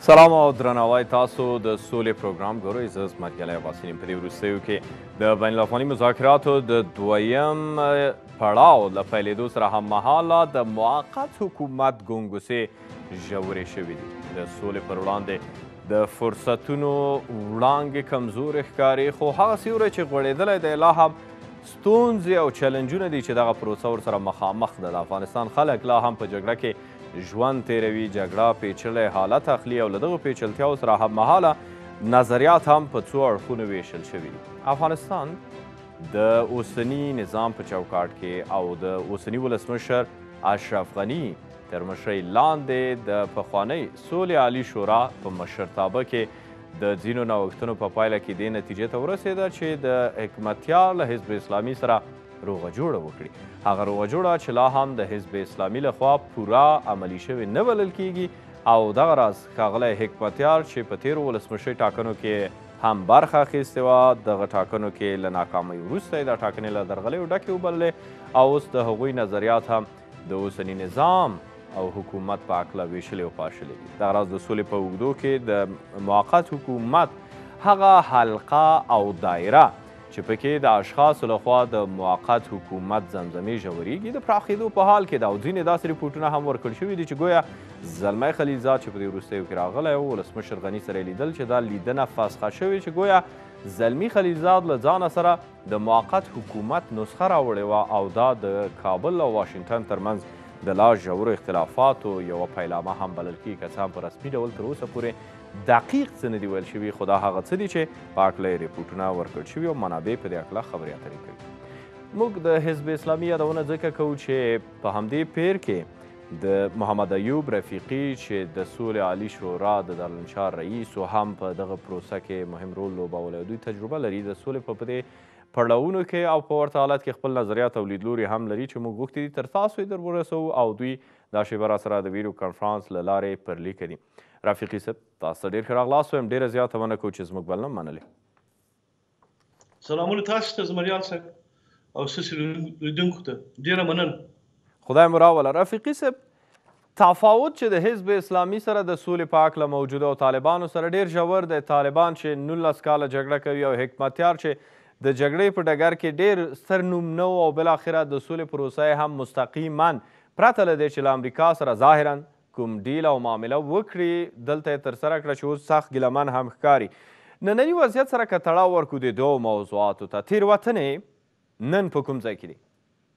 سلام او درناوی تاسو د سولې پروګرام ګورئ. زه اسماعیل عباسي یم. په دې وروستیو کې د بین الافغاني مذاکراتو د دویم پړاو له پیلېدو سره هممهاله د موقت حکومت ګونګوسې ژورې شوي دي. د سولې پر وړاندې د فرصتونو وړانګې کمزورې ښکاري، خو هغه سیوری چې غوړېدلی دی لا هم ستونزې او چلنجونه دي چې دغه پروسه ورسره مخامخ ده. د افغانستان خلک لا هم په جګړه کې ژوند تیروي، جګړه پیچلی حالت اخلي او له دغو پیچلتیاو سره هممهاله نظریات هم په څو اړخونو ویشل شوي دي. افغانستان د اوسني نظام په چوکاټ کې او د اوسني ولسمشر اشرف غني تر مشرۍ لاندې د پخوانۍ سولې عالي شورا په مشرتابه کې د ځینو نوښتونو په پایله کې دې نتیجې ته ورسېده چې د حکمتیار له حزب اسلامي سره روغه جوړه وکړي. هغه روغه جوړه چې لا هم د حزب اسلامي لخوا پوره عملي شوې نه بلل کیږي او دغه راز ښاغلی حکمتیار چې په تیرو ولسمشرۍ ټاکنو کې هم برخه اخیستې وه، دغه ټاکنو کې له ناکامۍ وروسته یې دا ټاکنې له درغلیو ډکې وبللې او اوس د هغوی نظریات هم د اوسني نظام او حکومت په هکله ویشلې او پاشلې دي. دغه راز د سولې په اوږدو کې د موقت حکومت هغه حلقه او دایره چې پکې د اشخاصو لخوا د موقت حکومت زمزمې ژورېږي د پراخېدو په حال کې ده او ځینې داسې ریپورټونه هم ورکړل شوي دي چې ګویا زلمی خلیلزاد چې په دې وروستیو کې راغلی و ولسمشر غني سره یې لیدل چې دا لیدنه فسخه شوې چې ګویا زلمی خلیلزاد له ځانه سره د موقت حکومت نسخه راوړې وه او دا د کابل او واشنګټن ترمنځ د لا ژورو اختلافاتو یوه پیلامه هم بلل کېږي، که څه هم په رسمي ډول تر اوسه پورې دقیق څه نه دي ویل شوي، خو دا هغه څه دي چې په هکله یې ریپورټونه ورکړل شوي او منابع په دې هکله خبرې اترې کوي. موږ د حزب اسلامي یادونه ځکه کوو چې په همدې پیر کې د محمد ایوب رفیقي چې د سولې عالي شورا د دارالانشار رئیس و هم په دغه پروسه کې مهم رول لوبولی او دوی تجربه لري د سولې په دې پړاوونو کې او په ورته حالت کې خپل نظریات او لیدلوري هم لري چې موږ غوښتي دي تر تاسو یې در ورسوو او دوی دا شیبه راسره د ویډیو کنفرانس له لارې پر لیکه دي. رفیقي صاحب تاسو ته ډېر ښه راغلاست وایم، ډېره زیاته مننه کوو چې زموږ بلنه منلې. سلامونه تاسو ته زمریال صاحب او ستاسو لیدونکو ته ډېره مننه. خدای مو راوله. رفیقي صاحب تفاوت چې د حزب اسلامي سره د سولې په هکله موجوده او طالبانو سره ډېر ژور دی. طالبان چې 19 کاله جګړه کوي او حکمتیار چې د جګړې په ډګر کې ډېر ستر نوم نه و او بالاخره د سولې پروسه یې هم مستقیما پرته له دې چې له امریکا سره ظاهرا کوم ډیل او معامله وکړي دلته یې ترسره کړه چې اوس سخت ګیلمن هم ښکاري. ننني وضعیت سره که تړاو ورکړو د دوو موضوعاتو ته، تېروتنې نن په کوم ځای کې دي؟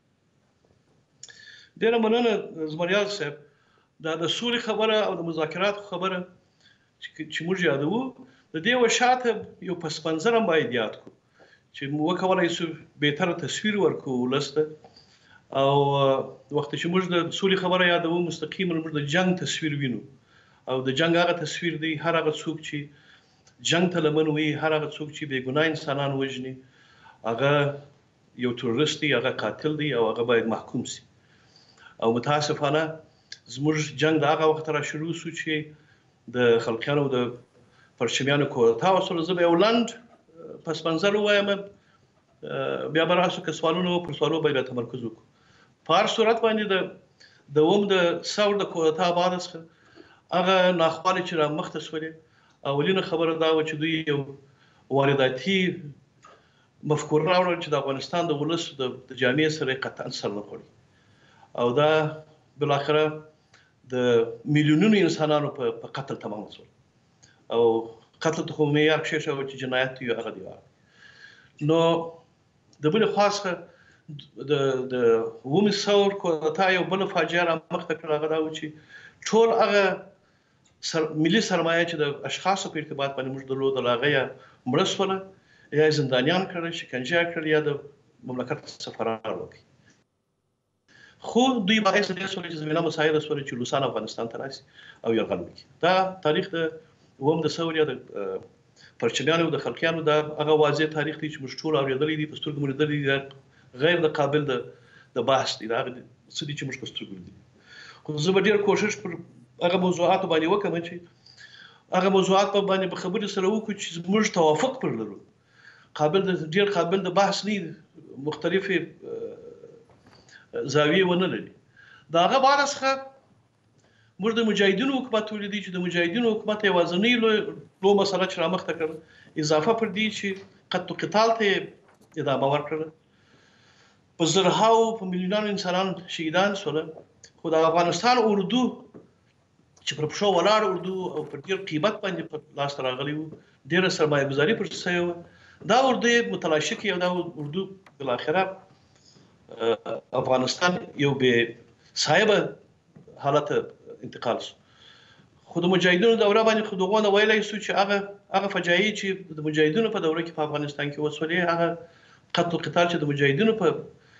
ډېره مننه زمریال صاحب. دا د سولې خبره او د مذاکراتو خبره چې موږ یادوو د دې وشاته یو پس منظر هم باید یاد کړو چې موږ وکولی سو بهتره تصویر ورکړو ولس ته او وخت چې موږ د سولې خبره یادوو مستقیما موږ د جنګ تصویر وینو او د جنګ هغه تصویر دی هر هغه څوک چې جنګ ته لمن وي، هر هغه څوک چې بې ګناه انسانان وژني هغه یو تروریست دی، هغه قاتل دی او هغه باید محکوم سي. او متاسفانه زموږ جنګ د هغه وخت را شروع سو چې د خلقیانو د پرچمیانو کودتا وسوله. زه به یو لنډ پس منظر ووایم، بیا به راسو که سوالونه پر سوالو باید تمرکز وکړو. په هر صورت باندې د اوم د ثور د کودتا بعد څخه هغه ناخوالې چې را مخته سولې اولینه خبره دا وه چې دوی یو وارداتي مفکوره راوړل چې د افغانستان د ولس د جامعې سره قطعا سر نه خوري او دا بالاخره د میلیونونو انسانانو په قتل تمام شول او قتل ته خو معیار کښېښوه چې جنایت یو هغه دی. نو د بلې خوا څخه د اوومې ثور کودتا یو بله فاجعه رامخته کړه، هغه دا و چې ټول هغه ملي سرمایه چې د اشخاصو په ارتباط باندې موږ درلودل هغه یا مړه سوله یا یې زندانیان کړل، شکنجه کړل یا د مملکت څخه فرار وکړي. خو دوی باعث دې سولې چې زمینه مساعده سوله چې روسان افغانستان ته راسي او یرغل وکړي. دا تاریخ د اووم د ثور یا د پرچمیانو د خلقیانو دا هغه واضح تاریخ دی چې موږ ټول اورېدلی دي، په سترګو مو لیدلی دي، غیر د قابل د بحث دی. دا هغه څه دي چې موږ په سترګو لیدلي. خو زه به ډېر کوښښ پر هغه موضوعاتو باندې وکړم چې هغه موضوعات په باندې په خبرې سره وکړو چې موږ توافق پر لرو، ډېر قابل د بحث نه، مختلفې زاویې ونه لري. د هغه بعد څخه موږ د مجاهدینو حکومت ولیدی چې د مجاهدینو حکومت یوازینی لو مسله چې رامخته کړه اضافه پر دې چې قتل قتال ته ادامه ورکړه په زرهاو په میلیونانو انسانان شهیدان شول خو د افغانستان اردو چې پر پښو ولاړ اردو او پر ډیر قیمت باندې په لاس راغلی و ډیره سرمایه گذاري پر شوی و دا اردو متلاشي کې او دا اردو بل اخره افغانستان یو به صاحب حالت انتقال شو خو د مجاهدینو دوره باندې خو دغه ویلای شو چې هغه فجایع چې د مجاهدینو په دوره کې په افغانستان کې وسولې هغه قتل قتال چې د مجاهدینو په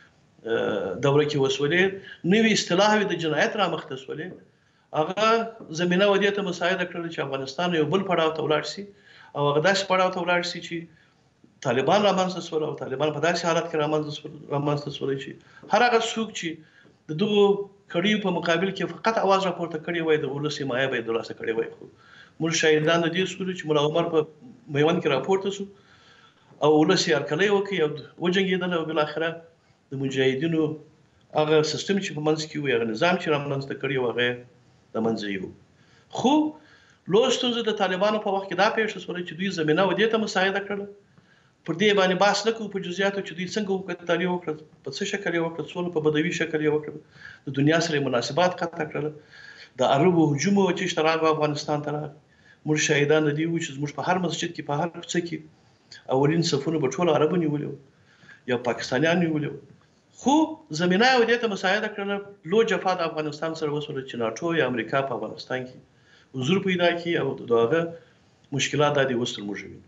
دوره کې وسولې نوې اصطلاح د جنایت را مخته سولې هغه زمينه ودی ته مساعده کړل چې افغانستان یو بل پړاو ته ولاړ شي او هغه داسې پړاو ته ولاړ شي چې طالبان رامنځته شول او طالبان په داسې حالت کې رامنځته شول چې هر هغه څوک چې د دغو کړیو په مقابل کې فقط आवाज راپورته کړی وای د ولس حمایه به دراسه کړی وای خو موږ شاهدان د دې سولې چې مولا عمر په میوند کې راپورته شو او ولس یې ارکلې وکي او وجنګیدل او بل اخره د مجاهدینو هغه سیستم چې په منځ کې وي هغه نظام چې رامنځته کړی و هغه د منځ یو خو لوستونزه د طالبانو په وخت کې دا پیښه شوه چې دوی زمينه ودی ته مساعده کړل پر دې باندې باس نکو په جزئیاتو چې دوی څنګه وکړل وکړه په څه شکل یې وکړه څول په بدوي شکل یې وکړه د دنیا سره مناسبات قطع کړل د عربو هجوم چې اشتراک افغانستان ته موږ شاهدان دي چې موږ په هر مسجد کې په هر څه کې اولین صفونه په ټول عربو نیولو یا پاکستانیان نیولو خو زمينه ودی ته مساعده کړل لو جفا د افغانستان سره وسول چې ناتو یا امریکا په افغانستان کې حضور پیدا کی او دغه مشکلات د دې وستر موجوي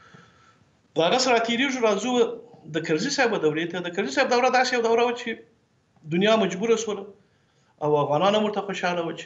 دا سره تیریږي راځو د کرزي صاحب دورې ته د کرزي صاحب دوره داسې یو دوره و چې دنیا مجبور شول او افغانانو مرته خوشاله و چې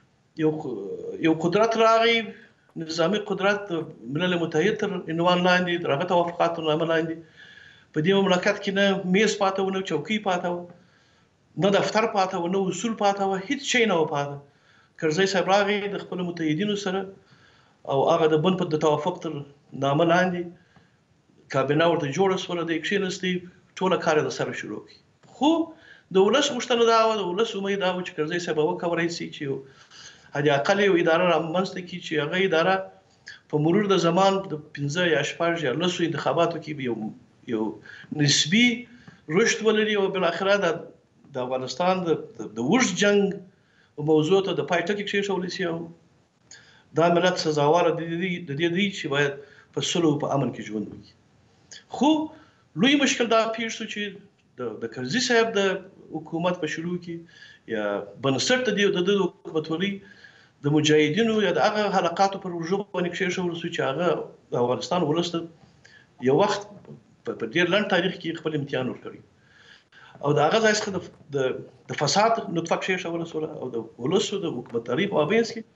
یو قدرت راغی نظامی قدرت ملل متحد تر عنوان لاندې دغه توافقات نامه لاندې په دې مملکت کې نه میز پاته و نه چوکۍ پاته و نه دفتر پاته و نه اصول پاته و هیڅ شی نه و پاته کرزي صاحب راغی د خپل متحدینو سره او هغه د بن په توافق تر نامه لاندې کابینه ورته جوړه شوه د اکشنستي ټول کار د سره شروع کی خو د ولس غوښتنه دا و د ولس امید دا و چې کرزي صاحب وکړای شي چې هدي اقل یو اداره رامنځته کی چې هغه اداره په مرور د زمان د 15 یا 14 یا 10 انتخاباتو کې یو نسبی رشد ولري او بل اخره د افغانستان د وښ جنگ موضوع ته د پایټک کې شول شي دا ملت سزاوار د دې چې باید په سلو په امن کې ژوند وکړي خو لوی مشکل دا پیښ شو چې د کرزي صاحب د حکومت په شروع کې یا بنسټ د حکومتولي د مجاهدینو یا د هغه حلقاتو پر وجوب باندې کې شول چې هغه د افغانستان ولست یو وخت په ډیر لنډ تاریخ کې خپل امتحان ورکړي او د هغه ځای څخه د فساد نطفه کې شول او د ولست د حکومتداري په ابینس کې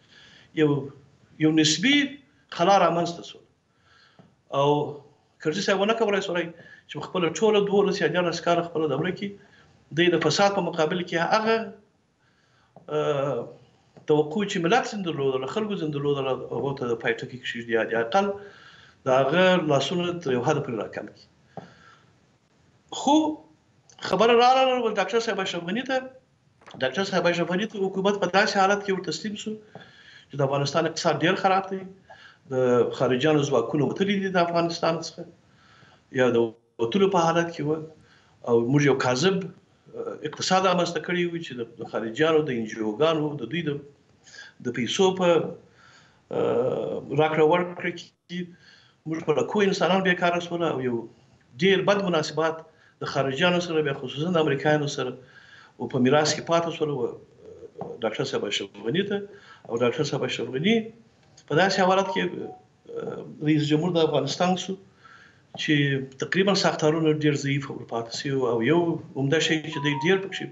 یو نسبی خلا رامنځته شو او کرزي صاحب ونه کولای شو چې خپل ټول 12 یا 14 کال خپل دوره کې د فساد په مقابل کې هغه توقع چې ملت زندلود خلکو زندلود او ته د پایټکی کې شي دی اقل دا هغه لاسونه یو هدف پر راکم کی خو خبر رااله ډاکټر صاحب اشرفغنی ته حکومت په داسې حالت کې ور تسلیم شو چې د افغانستان اقتصاد ډیر خراب دی د خارجانو ځواکونو وتلي دي د افغانستان څخه یا د وتلو په حالت کې و او موږ یو کاذب اقتصاد رامنځته کړی و چې د خارجانو د انجیوګانو د دوی د پیسو په راکړه ورکړه کې موږ په لکو انسانان بیکاره شول او یو ډیر بد مناسبات د خارجانو سره بیا خصوصا د امریکایانو سره او په میراث کې پاتې شول ډاکټر صاحب اشرفغنی ته او ډاکټر صاحب اشرفغنی په داسې حالت کې رئیس جمهور د افغانستان شو چې تقریبا ساختارونه ډیر ضعیف او پاتې شو او یو عمده شی چې ډیر پکې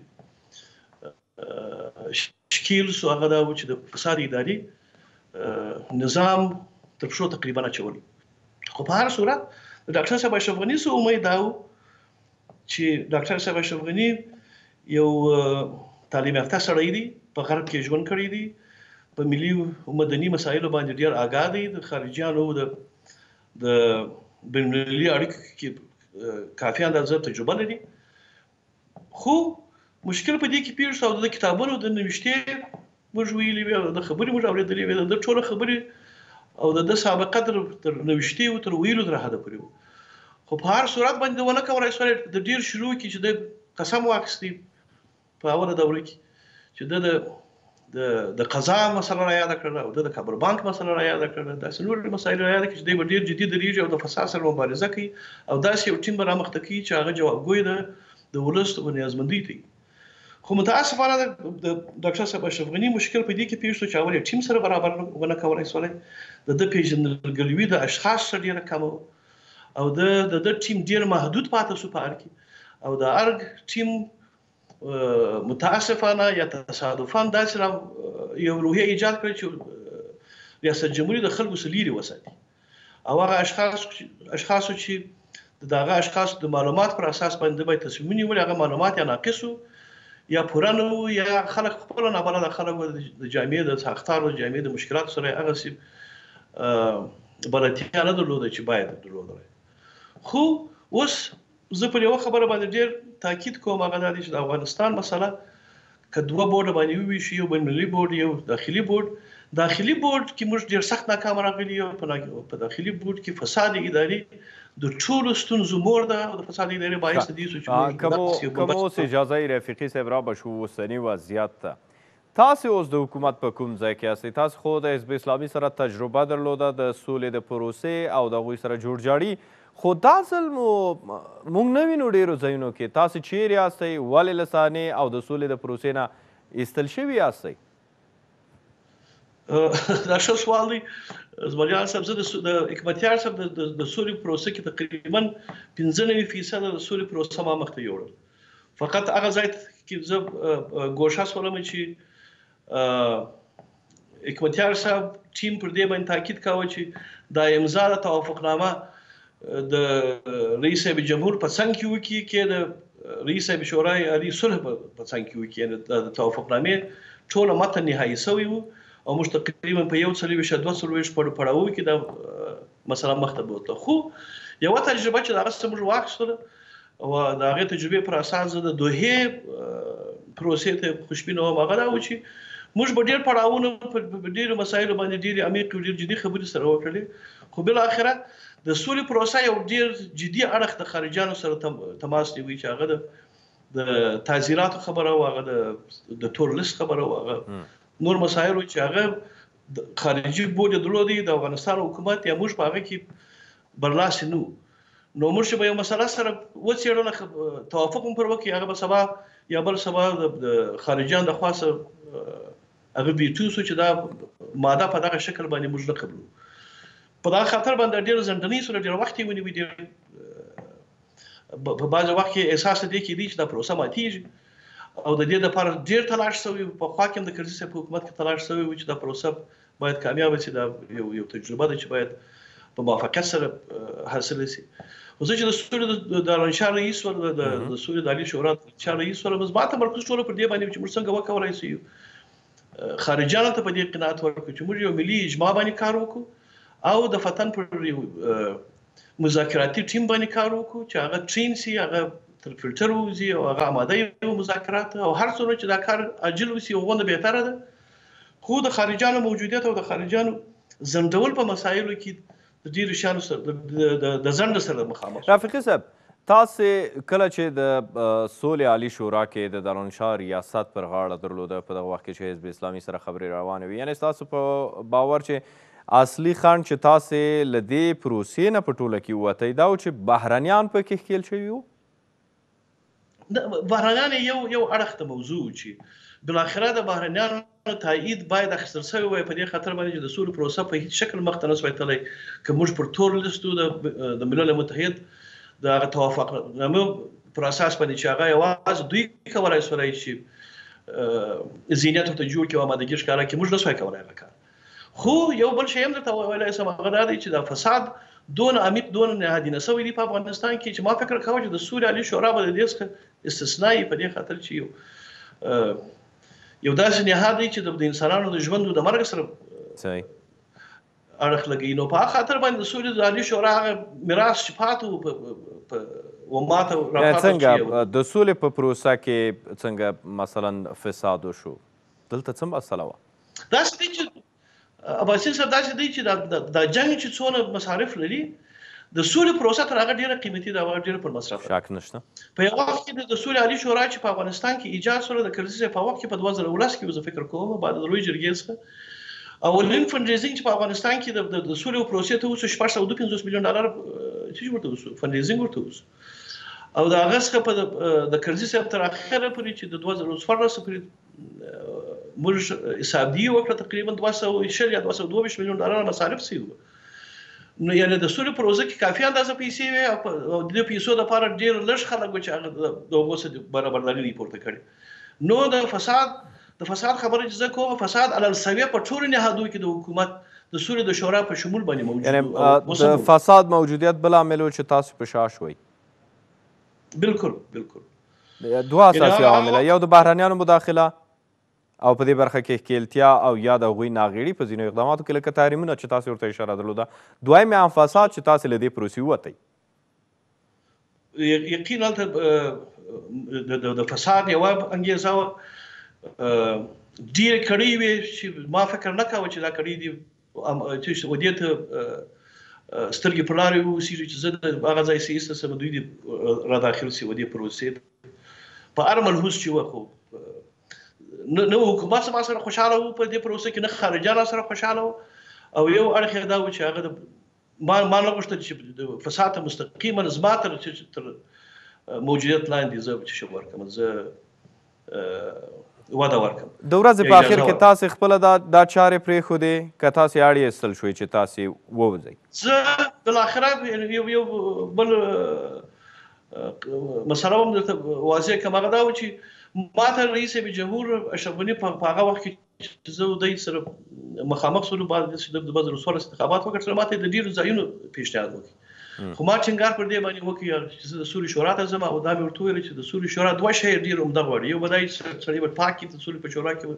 شکیل سو هغه دا و چې د فساد اداري نظام تر شو تقریبا اچول خو په هر صورت د ډاکټر صاحب اشرفغنی سو امید دا چې ډاکټر صاحب اشرفغنی یو تعلیم یافته سړی دی په غرب کې ژوند کړی دی په ملي او مدني مسایلو باندې ډیر آګاه دی د خارجيانو د بین‌المللي اړیکو کې کافي اندازه تجربه لري خو مشکل په دې کې پیښ شو د کتابونو د نوښتې موږ ویلي وي او د خبرې موږ اورېدلې وي د ټوله خبرې او د سابقه تر نوښتي او تر ویلو تر حده پورې وو خو په هر صورت باندې ونه کولای سوای د ډېر شروع کې چې د قسم واخیستي په اوله دوره کې چې د قضا مسله را یاده کړله او د کابل بانک مسله را یاده کړله داسې نور مسایل را یاده کړي چې دوی به ډېر جدي درېږي او د فساد سره مبارزه کوي او داسې یو ټیم به رامخته کوي چې هغه جوابګوی د ولس په نیازمندۍ ته خو متاسفانه د ډاکټر صاحب اشرف غني مشکل په دې کې پیښ شو چې اول ټیم سره برابر ونه کولای سولای د پیژندګلوي د اشخاص سره ډیره کم او د ټیم ډیر محدود پاتې شو په اړه کې او د ارګ ټیم متاسفانه یا تصادفاً داسې یو روحیه ایجاد کړې چې ریاست جمهوریت د خلکو سره لري وساتي او هغه اشخاص چې دغه اشخاص د معلومات پر اساس باندې به تصمیم نیول هغه معلومات یا ناقص یا پوره نه وو یا خلک خپل نه بلده خلک د جامعې د ساختار د جامعې د مشکلاتو سره هغه سي بلدتیا نه درلوده چې باید درلوده خو اوس زه پر یو خبره باندې ډېر تاکید کوم هغه دا دی چې د افغانستان مسله که دوه بورډ باندې وویشي یو بین‌المللي بورډ یو داخلي بورډ کې موږ ډېر سخت ناکام راغلي یو په داخلي بورډ کې فساد اداري د ټولو ستونزو مور ده او د فساد ادارې باعث دي چې کوم اوس اجازه یې رفیقي صاحب را بشو اوسني وضعیت ته تاسې اوس د حکومت په کوم ځای کې یاستئ تاسې خو د حزب اسلامي سره تجربه درلوده د سولې د پروسې او د هغوی سره جوړجاړي خو دا ځل موږ نه وینو ډېرو ځایونو کې تاسې چیرې یاستئ ولې له صحنې او د سولې د پروسې نه ایستل شوي یاستئ دا ښه سوال دی زمریال صاحب زه د حکمتیار صاحب د سولې پروسه کې تقریبا 95% د سولې پروسه ما مخته یوړل فقط هغه ځای کې زه ګوښه شولم چې حکمتیار صاحب ټیم پر دې باندې تاکید کاوه چې دا امضا د توافقنامه د رئیس صاحب جمهور په څنګ کې وکړي کې د رئیس صاحب شورای عالی صلح په څنګ کې وکړي د توافقنامې ټول متن نهایي شوی وو او موږ تقریبا په 1.2 پړاو کې دا مثلا مخته بوتله خو یو تجربه چې هغه څه موږ واخیستله او د هغې تجربې پر اساس د دوحې پروسې ته خوشبینه وم هغه دا و چې موږ به ډېر پړاوونه په ډېرو مسایلو باندې ډېرې عمیقې او ډېر جدي خبرې سره وکړلې خو بالاخره د سولې پروسه یو ډېر جدي اړخ د خارجیانو سره تماس نیوي چې هغه د تعزیراتو خبره او هغه د تور لیست خبره او هغه نور مسایلو چې هغه خارجي بورډ درلودي د افغانستان حکومت یا موږ په هغه کې برلاسي نو موږ به یو مسله سره وڅېړله توافق هم پر وکړي هغه به سبا یا بل سبا د خارجیان د خوا څخه هغه ویټو شو چې دا ماده په دغه شکل باندې موږ نه قبلو په دغه خاطر باندې ډېر زندنۍ سره ډېر وخت یې ونیوي ډېر په بعض وخت کې احساس دې کې دی چې دا پروسه ماتیږي او د دې لپاره ډېر تلاش شوی په خوا کې د کرزي صاحب حکومت کې تلاش شوی و چې دا پروسه باید کامیاب شي دا یو تجربه ده چې باید په موافقت سره حاصل شي خو زه چې د سولې د رئیس رئیس ول د سولې د عالی شورا رئیس ول مزبات تمرکز ټول پر دې باندې چې موږ څنګه وکولای شو خارجانو ته په دې قناعت ورکړو چې موږ یو ملي اجماع باندې کار وکړو او د فتن پر مذاکراتي ټیم باندې کار وکړو چې هغه ټرین سي هغه تر فلټر ووزي او هغه آماده یو مذاکرات او هر څومره چې دا کار عاجل وسي هغومره بهتره ده خو د خارجیانو موجودیت او د خارجیانو ځنډول په مسایلو کې د ډېرو شیانو سره د ځنډ سره مخامخ رفیقي صاحب تاسې کله چې د سولې عالي شورا کې د دارالانشا ریاست پر غاړه درلوده په دغه وخت کې چې حزب اسلامي سره خبرې روانې وي یعنې ستاسو په باور چې اصلي خنډ چې تاسې له دې پروسې نه په ټوله کې ووتئ دا و چې بهرنیان پکې ښکېل شوي وو بهرنیان یو اړخ ته موضوع چې بالاخره د بهرنیانو تایید باید اخیستل شوی وای په دې خاطر باندې چې د سولې پروسه په هیڅ شکل مخته نه سوی تللی که موږ پر تور لیستو د ملل متحد د هغه توافقنامه پر اساس باندې چې هغه یوازې دوی کولی سولی چې ذهنیت ورته جوړ کړي او آمادګي ښکاره کړي موږ نه سوی کولی هغه کار خو یو بل شی هم درته ویلی شم هغه دا دی چې دا فساد دون عمیق دون نهادینه شوی دی په افغانستان کې چې ما فکر کاوه چې د سولې عالي شورا به د دې څخه استثنایي په دې خاطر چې یو داسې نهاد دی چې د انسانانو د ژوند او د مرګ سره اړخ لګوي نو په هغه خاطر باندې د سولې عالي شورا هغه میراث چې پاتې و ماته راپاتې څنګه د سولې په پروسه کې څنګه مثلا فساد وشو دلته څه مسله وه؟ داسې دی چې اباسین صاحب داسې دی چې دا جنګ چې څونه مصارف لري د سولې پروسه تر هغه ډیره قیمتي ده او ډیره پر مصرف شک نشته. په یو وخت کې د سولې عالي شورا چې په افغانستان کې ایجاد شوه د کرزي په وخت کې په 2019 کې زه فکر کوم بعد د لوی جرګې څخه اولین فنډریزینګ چې په افغانستان کې د سولې پروسې ته وسو 452 میلیون ډالر چې ورته وسو فنډریزینګ ورته وسو او دا هغه څخه په د کرزي صاحب تر اخره پورې چې د 2014 پورې موږ حسابداري وکړه تقریبا 220 یا 222 میلیون ډالر مصارف شوي وو. نو یعنی د سولې پروژه کې کافي اندازه پیسې وي او د پیسو لپاره ډېر لږ خلک چې هغه د اوبو څخه برابرداري ریپورت کړي. نو د فساد خبره چې زه کوم فساد علل سویه په ټولو نهادونو کې د حکومت د سولې د شورا په شمول باندې موجود یعنی د فساد موجودیت بل عامل چې تاسو په شا شوي. بالکل دوه اساسي عوامل یو د بهرنیانو مداخله او په دې برخه کې ښکیلتیا او یا د هغوی ناغېړي په ځینو اقداماتو کې لکه تحریمونه چې تاسو ورته اشاره درلوده. دویم عام فساد چې تاسو له دې پروسې ووتئ. یقینا د فساد یوه انګیزه وه ډېرې کړۍ وې چې ما فکر نه کاوه چې دا کړۍ دي چې ودې ته سترګې په لارې واوسېږي چې زه د هغه ځای څه ایسته شم دوی دې راداخل شي ودې پروسې په هر ملحوظ چې وه خو نه حکومت ما سره خوشحاله وو په دې پروسه کې نه خارجیان سره خوشحاله وو او یو اړخ یې دا و چې هغه ما نه غوښتل چې فساد ته مستقیما زما تر موجودیت لاندې زه چې ورکړم زه وده ورکړم. د ورځې په اخر کې تاسې خپله دا چارې پرېښودې که تاسې اړ ایستل شوئ چې تاسې ووځئ؟ زه بالاخره یو بل مسله هم درته واضح کړم هغه دا و چې ما ته رئیس جمهور اشرف غني په هغه وخت کې چې زه دوی سره مخامخ شولو بعد د 2014 انتخابات وکړل ما ته د ډېرو ځایونو پیشنهاد وکړ خو ما ټینګار پر دې باندې وکړ چې زه د سولې شورا ته ځم او دا مې ورته وویل چې د سولې شورا دوه شی ډېر عمده غواړي یو به دا سړی به پاک کړي د سولې په شورا کې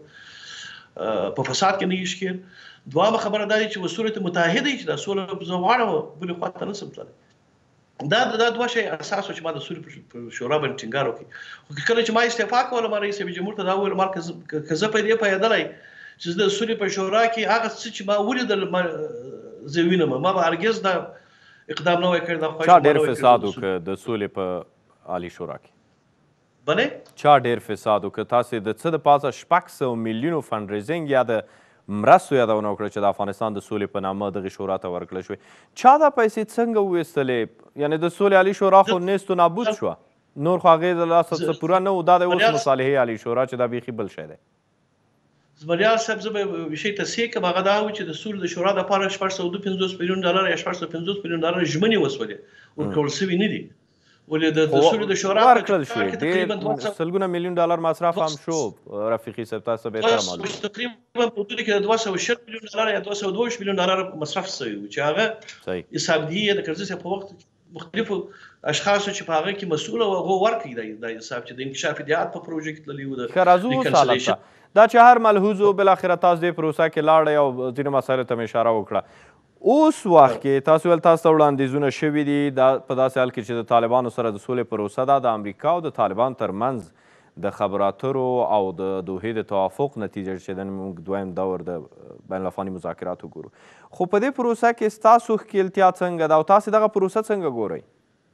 په فساد کې نه وي ښکېل. دویمه خبره دا چې سولې ته متحد وي چې دا سوله زه غواړم بلې خوا ته نه شم تللی. دا دوه شی اساس و چې ما د سولې په شورا باندې ټینګار وکړ. خو کله چې ما استعفا کوله ما رئیس جمهور ته دا وویل ما که زه په دې پوهېدلی چې د سولې په شورا کې هغه څه چې ما ولیدل زه وینم ما به هرګز دا اقدام نه وای کړی. چا ډېر فساد وکړ د سولې په عالي شورا کې؟ بلې چا ډېر فساد وکړ؟ تاسې د څه دپاسه 600 میلیونو فنډریزینګ یا د مرستو یادونه وکړه چې د افغانستان د سولې په نامه دغې شورا ته ورکړل شوې. چا دا پیسې څنګه وویستلې؟ یعنې د سولې عالي شورا خو نیست و نابود شوه نور خو هغې د لاسه څه پوره نه و دا د اوس مصالحې عالي شورا چې دا بیخي بل شی دی. زمریال صاحب زه به شی تصحیح کړم هغه دا و چې د سولې د شورا دپاره 452 میلیون ډالر یا 450 میلیون ډالر ژمنې وسولې ورکول شوي نه دي ولې د سولې د شورا ورکړل شوې ډېر سلګونه میلیون ډالر مصرف هم شو رفیقي صاحب تاسو بهتره معلوم تقریبا په ټول کې 260 میلیون ډالر یا 222 میلیون ډالر مصرف شوی و چې هغه حسابداري د کرزي په وخت مختلفو اشخاصو چې په هغه کې مسؤل او هغه ورکړي دا حساب چې د انکشاف دیات په پروژه کې تللی و د کانسلیشن دا چې هر ملحوظ و بالاخره تاسو دې پروسه کې لاړئ او ځینو مسایلو ته مې اشاره وکړه. اوس وخت کې تاسو ویل تاسو ته وړاندیزونه شوي دي دا په داسې حال کې چې د طالبانو سره د سولې پروسه ده د امریکا او د طالبان ترمنځ د خبرو اترو او د دوحې د توافق نتیجه چې نن موږ دویم دور د بین الافغاني مذاکراتو ګورو. خو په دې پروسه کې ستاسو ښکیلتیا څنګه ده او تاسې دغه پروسه څنګه ګورئ؟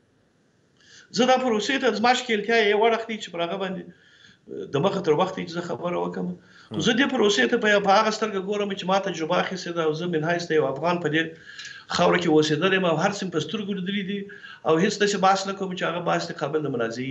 زه دا پروسې ته زما ښکیلتیا یو اړخ دی چې پر هغه باندې د مخه تر وخته چې زه خبره وکړم خو زه دې پروسې ته په هغه سترګه ګورم چې ما تجربه اخیستې ده او زه منحیث یو افغان په دې خاوره کې اوسېدلی یم او هر څه مې په سترګو لیدلي دي او هېڅ داسې بحث نه کوم چې هغه بحث د قابل د منازعې.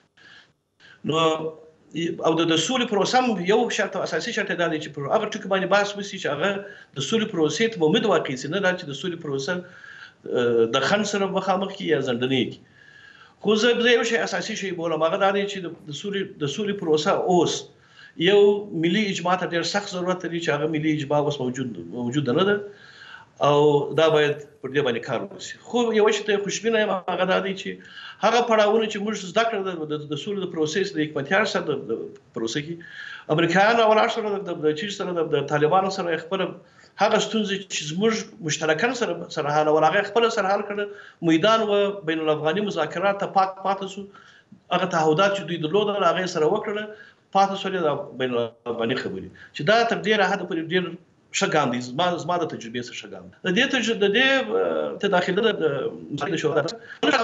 نو او د سولې پروسه هم یو شرط اساسي شرط دا دی چې پر هغه ټکو باندې بحث وشي چې هغه د سولې پروسې ته مؤمن واقع شي نه دا چې د سولې پروسه د خنډ سره مخامخ کړي یا زندنې کړي. خو زه یو شی اساسي شی بولم هغه دا دی چې د سولې پروسه اوس یو ملي اجماع ته ډېر سخت ضرورت لري چې هغه ملي اجماع اوس موجوده نه ده او دا باید پر دې باندې کار وشي. خو یو شی ته خوشبینه یم هغه دا دی چې هغه پړاوونه چې موږ زده کړل د سولې د پروسس د حکمتیار سره د پروسه کې امریکایانو ولاړ سره د چیز سره د طالبانو سره خپل هغه ستونزې چې زموږ مشترکان سره حل ول هغه خپل سره حل کړل میدان و بین الافغاني مذاکرات ته پاک پاتې شو هغه تعهدات چې دوی درلودل هغه سره وکړل پاتې شولې د بین الافغاني خبرې چې دا تر ډېره حده پورې ډېر ښه ګام دی زما د تجربې څخه ښه ګام دی د دې تداخله د شورا د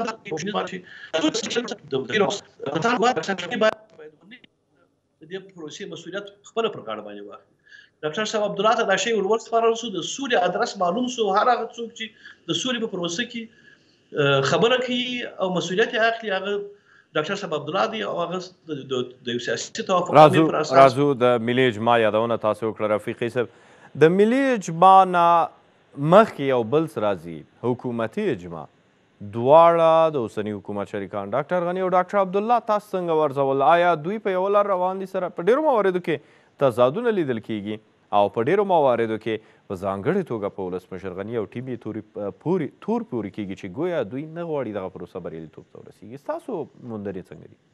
دې پروسې مسؤلیت خپل پر غاړه باندې واخلي ډاکټر صاحب عبدالله ته دا شی ورور سپارل شو د سولې ادرس معلوم شو هر هغه څوک چې د سولې په پروسه کې خبره کوي او مسؤلیت یې اخلي هغه ډاکټر صاحب عبدالله دی او هغه د سیاسي توافق پر اساس راځو د ملي اجماع یادونه تاسو وکړه رفیقي صاحب د ملي اجماع نه مخکې یو بل څه راځي حکومتي اجماع دواړه د اوسني حکومت شریکان ډاکټر غني او ډاکټر عبدالله تاسو څنګه ورزول آیا دوی په یوه لار روان دي سره په ډېرو مواردو کې تضادونه لیدل کیږي او په ډېرو مواردو کې په ځانګړې توګه په ولسمشر غني او ټیم یې تور پورې کیږي چې ګویا دوی نه غواړي دغه پروسه بریالیتوب ته ورسیږي ستاسو موندنې څنګه دي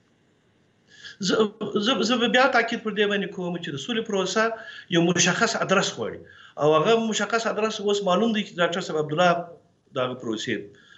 زه بیا تاکید پر دې باندې کوم چې د سولې پروسه یو مشخص ادرس غواړي او هغه مشخص ادرس اوس معلوم دی چې ډاکټر صاحب عبدالله دغه پروسې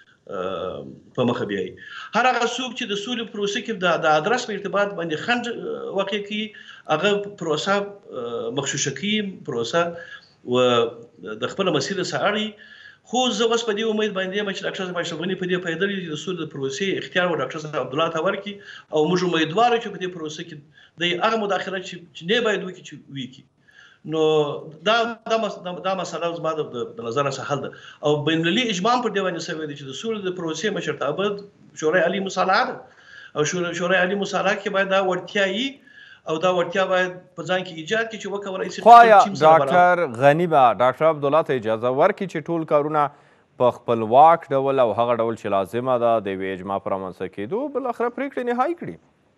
په مخه بیایي هر هغه څوک چې د سولې پروسې کې د ادرس په ارتباط باندې خنډ واقع کوي هغه پروسه مغشوشه کوي پروسه و د خپل مسیر څخه اړي خو زه اوس په دې امید باندې یم چې ډاکټر صاحب اشرف غني په دې پیدل چې د سولې د پروسې اختیار و ډاکټر صاحب عبدالله ته ورکړي او موږ امیدوار یو چې په دې پروسه کې د هغه مداخله چې نه باید وکړي چې وکړي نو دا مسله زما د نظر څخه حل ده او بین المللي اجماع پر دې باندې شوی دی چې د سولې د پروسې مشرتابه شورای عالی مصالحه ده او شورای عالی مصالحه کې باید دا وړتیا وي او دا وړتیا باید په ځان کې ایجاد کړي چې وکولای شي خو آیا ډاکټر غني به ډاکټر عبدالله ته اجازه ورکړي چې ټول کارونه په خپلواک ډول او هغه ډول چې لازمه ده د یوې اجماع په رامنځته کېدو بالاخره پرېکړې نهایي کړي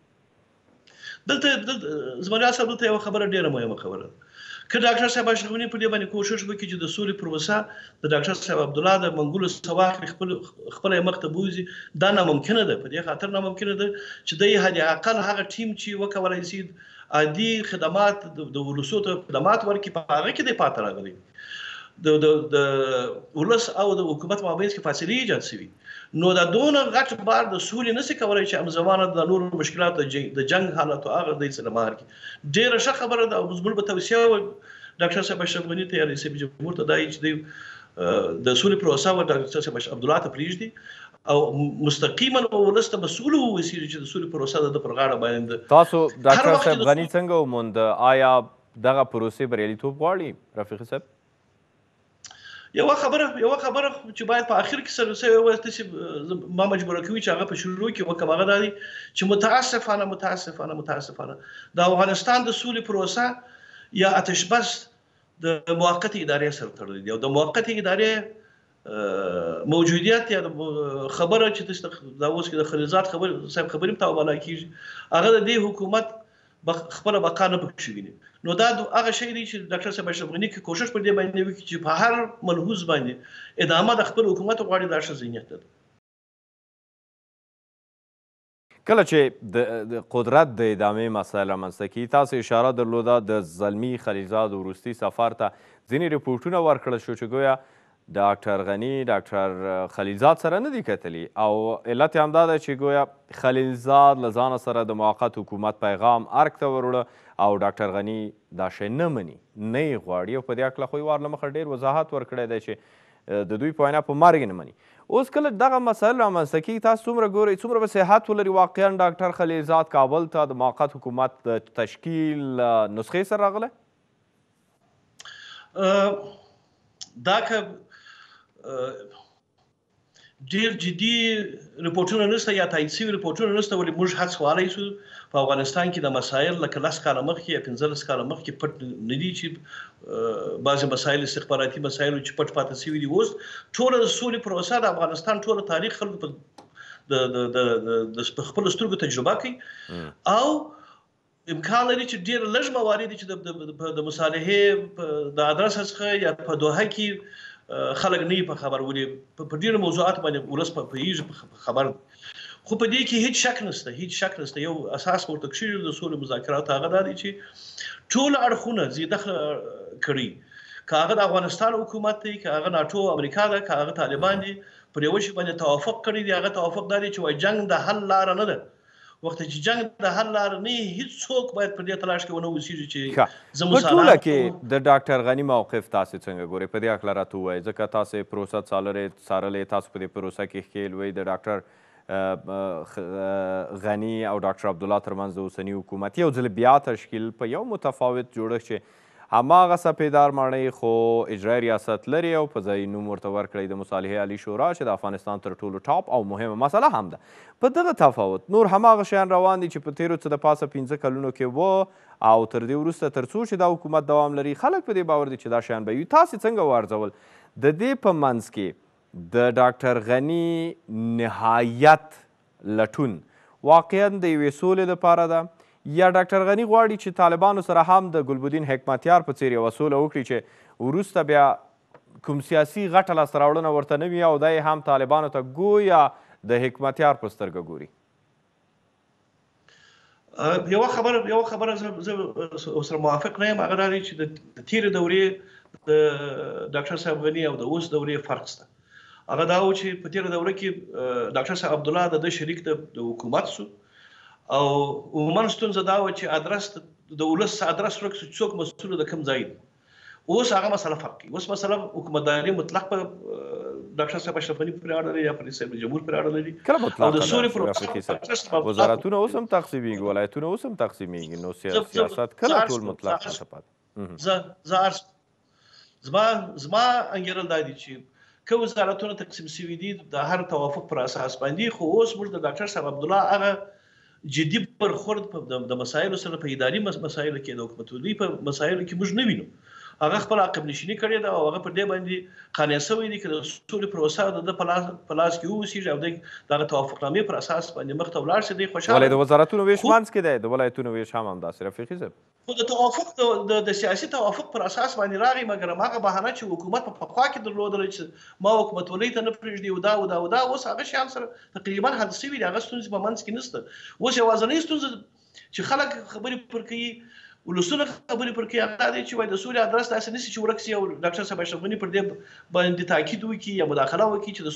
دلته زمانیال صاحب دلته یوه خبره ډېره مهمه خبره ده که ډاکټر صاحب اشرف غني په دې باندې کوشش وکړي چې د سولې پروسه د ډاکټر صاحب عبدالله د منګولو څخه واخلي خپله یې مخ ته بوځي دا ناممکنه ده په دې خاطر ناممکنه ده چې دی حد اقل هغه ټیم چې وکولای شي عادي خدمات د ولسو ته خدمات ورکړي په هغه کې دی پاتې راغلی د ولس او د حکومت مابینځ کې فاصلې ایجاد شوي نو دا دونه غټ بار د سولې نشي کولی چې همزمانه د نورو مشکلاتو د جنګ حالت او هغه دی سره مار کړي ډېره ښه خبره ده او زموږ به توصیه ډاکټر صاحب اشرف غني ته یا رئیس جمهور ته دا چې د سولې پروسه و ډاکټر صاحب عبدالله ته پرېږدي او مستقیما ولس ته مسؤل واوسي چې د سولې پروسه د پر غاړه باندې تاسو ډاکټر صاحب غني څنګه وموند آیا دغه پروسې بریالیتوب غواړي رفیقي صاحب یوه خبره چې باید په اخر کې سره شوې وه چې ما مجبوره کوي چې هغه په شروع کې وکړم هغه دا دی چې متاسفانه د افغانستان د سولې پروسه یا آتش بس د موقتې ادارې سره تړلی دی او د موقتې ادارې موجودیت یا خبره چې دا اوس کې د خلیلزاد صاحب خبرې په حواله کېږي هغه د دې حکومت خپله بقا نه پکې ویني نو دا هغه شی دی چې ډاکټر صاحب اشرف غني کې کوشش پر دې باندې وکړي چې په هر ملحوظ باندې ادامه د خپل حکومت غواړي دا ښه ذهنیت ده کله چې د قدرت د ادامې مسایل رامنځته کیږي تاسو اشاره درلوده د زلمي خلیلزاد وروستي سفر ته ځینې ریپورټونه ورکړل شو چې ګویا ډاکټر غني ډاکټر خلیلزاد سره نه دي کتلي او علت یې همدا ده چې ګویا خلیلزاد له ځانه سره د موقت حکومت پیغام ارګ ته وروړه او ډاکټر غني دا شی نه مني نه یې غواړي او په دې هکله خو یې وار له مخه ډېر وضاحت ورکړی دی چې د دوی په وینا په مرګ نه مني اوس کله دغه مسایل رامنځته کېږي تاسو څومره ګورئ څومره به صحت ولري واقعا ډاکټر خلیلزاد کابل ته د موقت حکومت د تشکیل نسخې سره راغلی دا که ډېر جدي رپورټونه نشته یا تایید شوي رپورټونه نشته ولې موږ هڅه کولی شو په افغانستان کې د مسایل لکه 10 کاله مخکې یا 15 کاله مخکې پټ نه دي چې بعضې مسایل استخباراتي مسایلو چې پټ پاتې شوي دي اوس ټوله د سولې پروسه د افغانستان ټوله تاریخ خلکو په خپلو سترګو تجربه کوي او امکان لري چې ډېر لږ موارد چې د مصالحې د ادرس څخه یا په دوحه کې خلک نه په خبر ولې په ډېرو موضوعاتو باندې ولس پوهېږي خبر خو په دې کې هیڅ شک نشته یو اساس ورته شوی د سولې مذاکراتو هغه دا دی چې ټول اړخونه زیاده کړي که هغه د افغانستان حکومت دی که هغه ناټو امریکا ده که هغه طالبان دي پر یوه شي باندې توافق کړی دی هغه توافق دا دی چې وایي جنګ د حل لاره نه ده وخت چې جنگ د حل لار نه هیڅوک باید په دې تلاش کې ونه اوسېږي چې زه په ټوله کې د ډاکټر غني موقف تاسې څنګه ګورئ په دې هکله راته ووایئ ځکه تاسې پروسه څارلې تاسو په دې پروسه کې ښکېل وئ د ډاکټر غني او ډاکټر عبدالله ترمنځ د اوسني حکومت یو ځل بیا تشکیل په یو متفاوت جوړښت چې هماغه سپېدار ماڼۍ خو اجرایي ریاست لري او په ځای نوم ورته ورکړی د مصالحې عالي شورا چې د افغانستان تر ټولو ټاپ او مهمه مسله هم ده په دغه تفاوت نور هماغه شیان روان دي چې په تېرو څه د پاسه 15 کلونو کې و او تر دې وروسته تر څو چې دا حکومت دوام لري خلک په دې باور دي چې دا شیان به وي تاسې څنګه وارزول د دې په منځ کې د ډاکټر غني نهایت لټون واقعا د یوې سولې لپاره ده یا ډاکټر غني غواړي چې طالبانو سره هم د ګلبدین حکمتیار په څېر یوه سوله وکړي چې وروسته بیا کوم سیاسي غټه لاسته راوړنه ورته نه وي او دا یې هم طالبانو ته ګویا د حکمتیار په سترګه ګوري یوه خبره زه ورسره موافق نه یم هغه دا دی چې د تېرې دورې د ډاکټر صاحب غني او د اوس دورې فرق شته هغه دا و چې په تېره دوره کې ډاکټر صاحب عبدالله د شریک د حکومت سو او عموما ستونزه دا وه چې ادرس د ولس ادرس ورک سو څوک مسؤل د کوم ځای دی اوس هغه مسله فرق کوي اوس مسله حکومتداري مطلق په ډاکټر صاحب اشرف غني پورې اړه لري یا په رئیس جمهور پورې اړه لري او د سولې پروسه وزارتونه اوس هم تقسیمیږي ولایتونه اوس هم تقسیمیږي نو سیاست کله ټول مطلق نه پاتې زما انګېرل دا دي چې که وزارتونه تقسیم شوي دي د هر توافق پر اساس باندې خو اوس موږ د ډاکټر صاحب عبدالله هغه جدي برخورد د مسایلو سره په اداري مسایلو کې د حکومتولۍ په مسایلو کې موږ نه وینو هغه خپل عقب نشیني کړې ده او هغه په دې باندې قانع شوی دی چې د سولې پروسه د په لاس کې ووسیږي او دغه توافقنامې پر اساس باندې مخته ولاړ شي دی خوشحاله ولې د وزارتونو ویش منځ کې دی د ولایتونو ویش هم همداسې رفیقي صاحب خو د توافق د سیاسي توافق پر اساس باندې راغی مګر هغه بهانه چې حکومت په پخوا کې درلودله چې ما حکومتولۍ ته نه پرېږدي او دا اوس هغه شیان سره تقریبا حل شوي دي هغه ستونزې په منځ کې نشته اوس یوازینۍ ستونزه چې خلک خبرې پر کوي ولسونه خبرې پر کوي هغه دی چې وایي د سولې ادرس داسې نشي چې ورک شي او ډاکټر صاحب اشرف غني پر دې باندې تاکید وکړي یا مداخله وکړي چې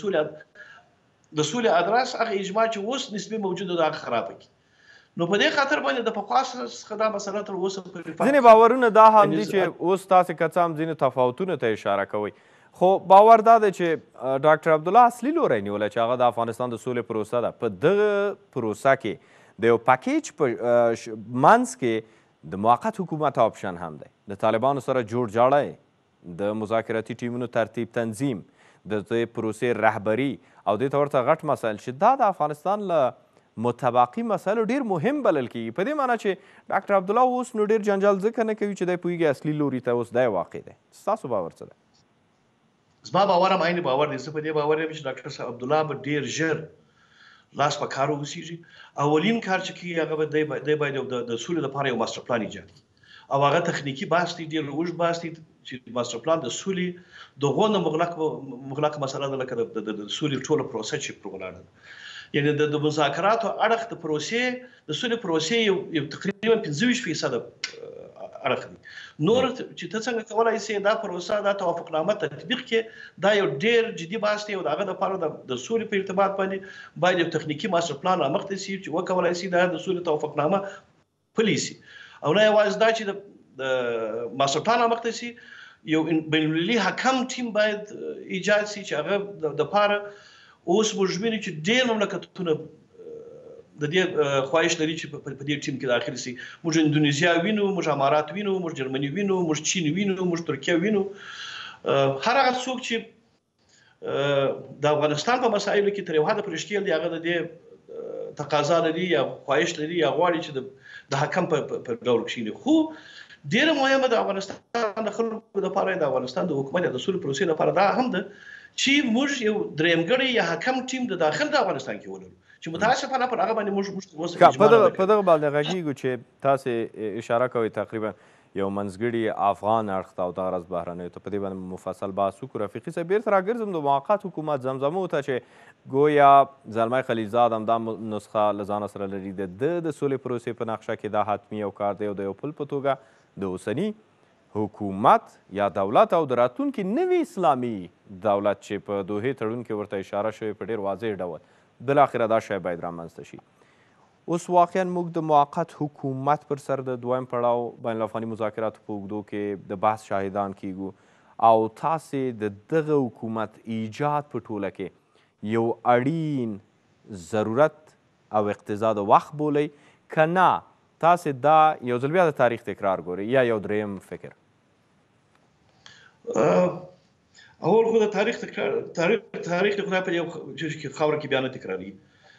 د سولې ادرس هغه اجماع چې اوس نسبي موجوده ده هغه خرابه کړي نو په دې خاطر باندې د پخوا څخه دا مسله تر اوسه ځینې باورونه دا هم دي چې اوس تاسې که څه هم ځینې تفاوتونو ته اشاره کوئ خو باور دا دی چې ډاکټر عبدالله اصلي لوری نیولی چې هغه د افغانستان د سولې پروسه ده په دغه پروسه کې د یو پکیج په منځ کې د موقت حکومت آپشن هم دی د طالبانو سره جوړ جاړی د مذاکراتي ټیمونو ترتیب تنظیم د دې پروسې رهبري او دې ته ورته غټ مسایل چې دا د افغانستان له متباقي مسایلو ډېر مهم بلل کېږي په دې معنی چې ډاکټر عبدالله اوس نو ډېر جنجال ځکه نه کوي چې دی پوهېږي اصلي لوري ته اوس دی واقع دی ستاسو باور څه دی زما باور هم عین باور دی زه په دې باور یم چې ډاکټر صاحب عبدالله به ډېر ژر لاس په کار ووسیږي اولین کار چې کوي هغه به دی باید د سولې لپاره یو ماسټر پلان ایجاد کړي او هغه تخنیکي بحث دی ډېر اوږد بحث دی چې ماسټر پلان د سولې دغه نه مغلق مسله ده لکه د سولې ټوله پروسه چې پر ولاړه ده یعنی د مذاکراتو اړخ د پروسې د سولې پروسې یو تقریبا 25% اړخ دی نور چې ته څنګه کولای شې دا پروسه دا توافقنامه تطبیق کې دا یو ډېر جدي بحث دی او د هغه لپاره د سولې په ارتباط باندې باید یو تخنیکي ماسټر پلان رامخته شي چې وکولای شي دا د سولې توافقنامه پلی شي او نه یوازې دا چې د ماسټر پلان رامخته شي یو بین المللي حکم ټیم باید ایجاد شي چې هغه د لپاره اوس موږ وینو چې ډېر مملکتونه د دې خواهش لري چې په دې ټیم کې داخل شي موږ اندونیزیا وینو موږ امارات وینو موږ جرمني وینو موږ چین وینو موږ ترکیه وینو هر هغه څوک چې د افغانستان په مسایلو کې تر یو حده پرې ښکېل دي هغه د دې تقاضا لري یا خواهش لري یا غواړي چې د حکم په ډول کښېني خو ډېره مهمه د افغانستان د خلکو لپاره د افغانستان د حکومت د سولې پروسې لپاره دا هم ده چې موږ یو درېمګړی یا حکم ټیم د داخل د افغانستان کې ولرو چې متاسفانه پر هغه باندې موږ په دغه باندې غږیږو چې تاسې اشاره کوئ تقریبا یو منځګړي افغان اړخ ته او دغه راز بهرنیو ته په دې باندې مفصل بحث وکړو رفیقي صاحب بیرته راګرځم د موقت حکومت زمزمو ته چې ګویا زلمی خلیلزاد همدا نسخه له ځانه سره لري د سولې پروسې په نقشه کې دا حتمي یو کار دی او د یو پل په توګه د اوسني حکومت یا دولت او د راتلونکي نوي اسلامي دولت چې په دوحې تړون کې ورته اشاره شوې په ډېر واضح ډول بالاخره دا شی باید رامنځته شي اوس واقعا موږ د موقت حکومت پر سر د دویم پړاو بین الافغاني مذاکراتو په اوږدو کې د بحث شاهدان کیږو او تاسې د دغه حکومت ایجاد په ټوله کې یو اړین ضرورت او اقتضا د وخت بولئ که نه تاسې دا یو ځل بیا د تاریخ تکرار ګورئ یا یو دریم فکر؟ اول خو د تاریخ د خدای په یو خاوره کې بیا نه تکرارېږي.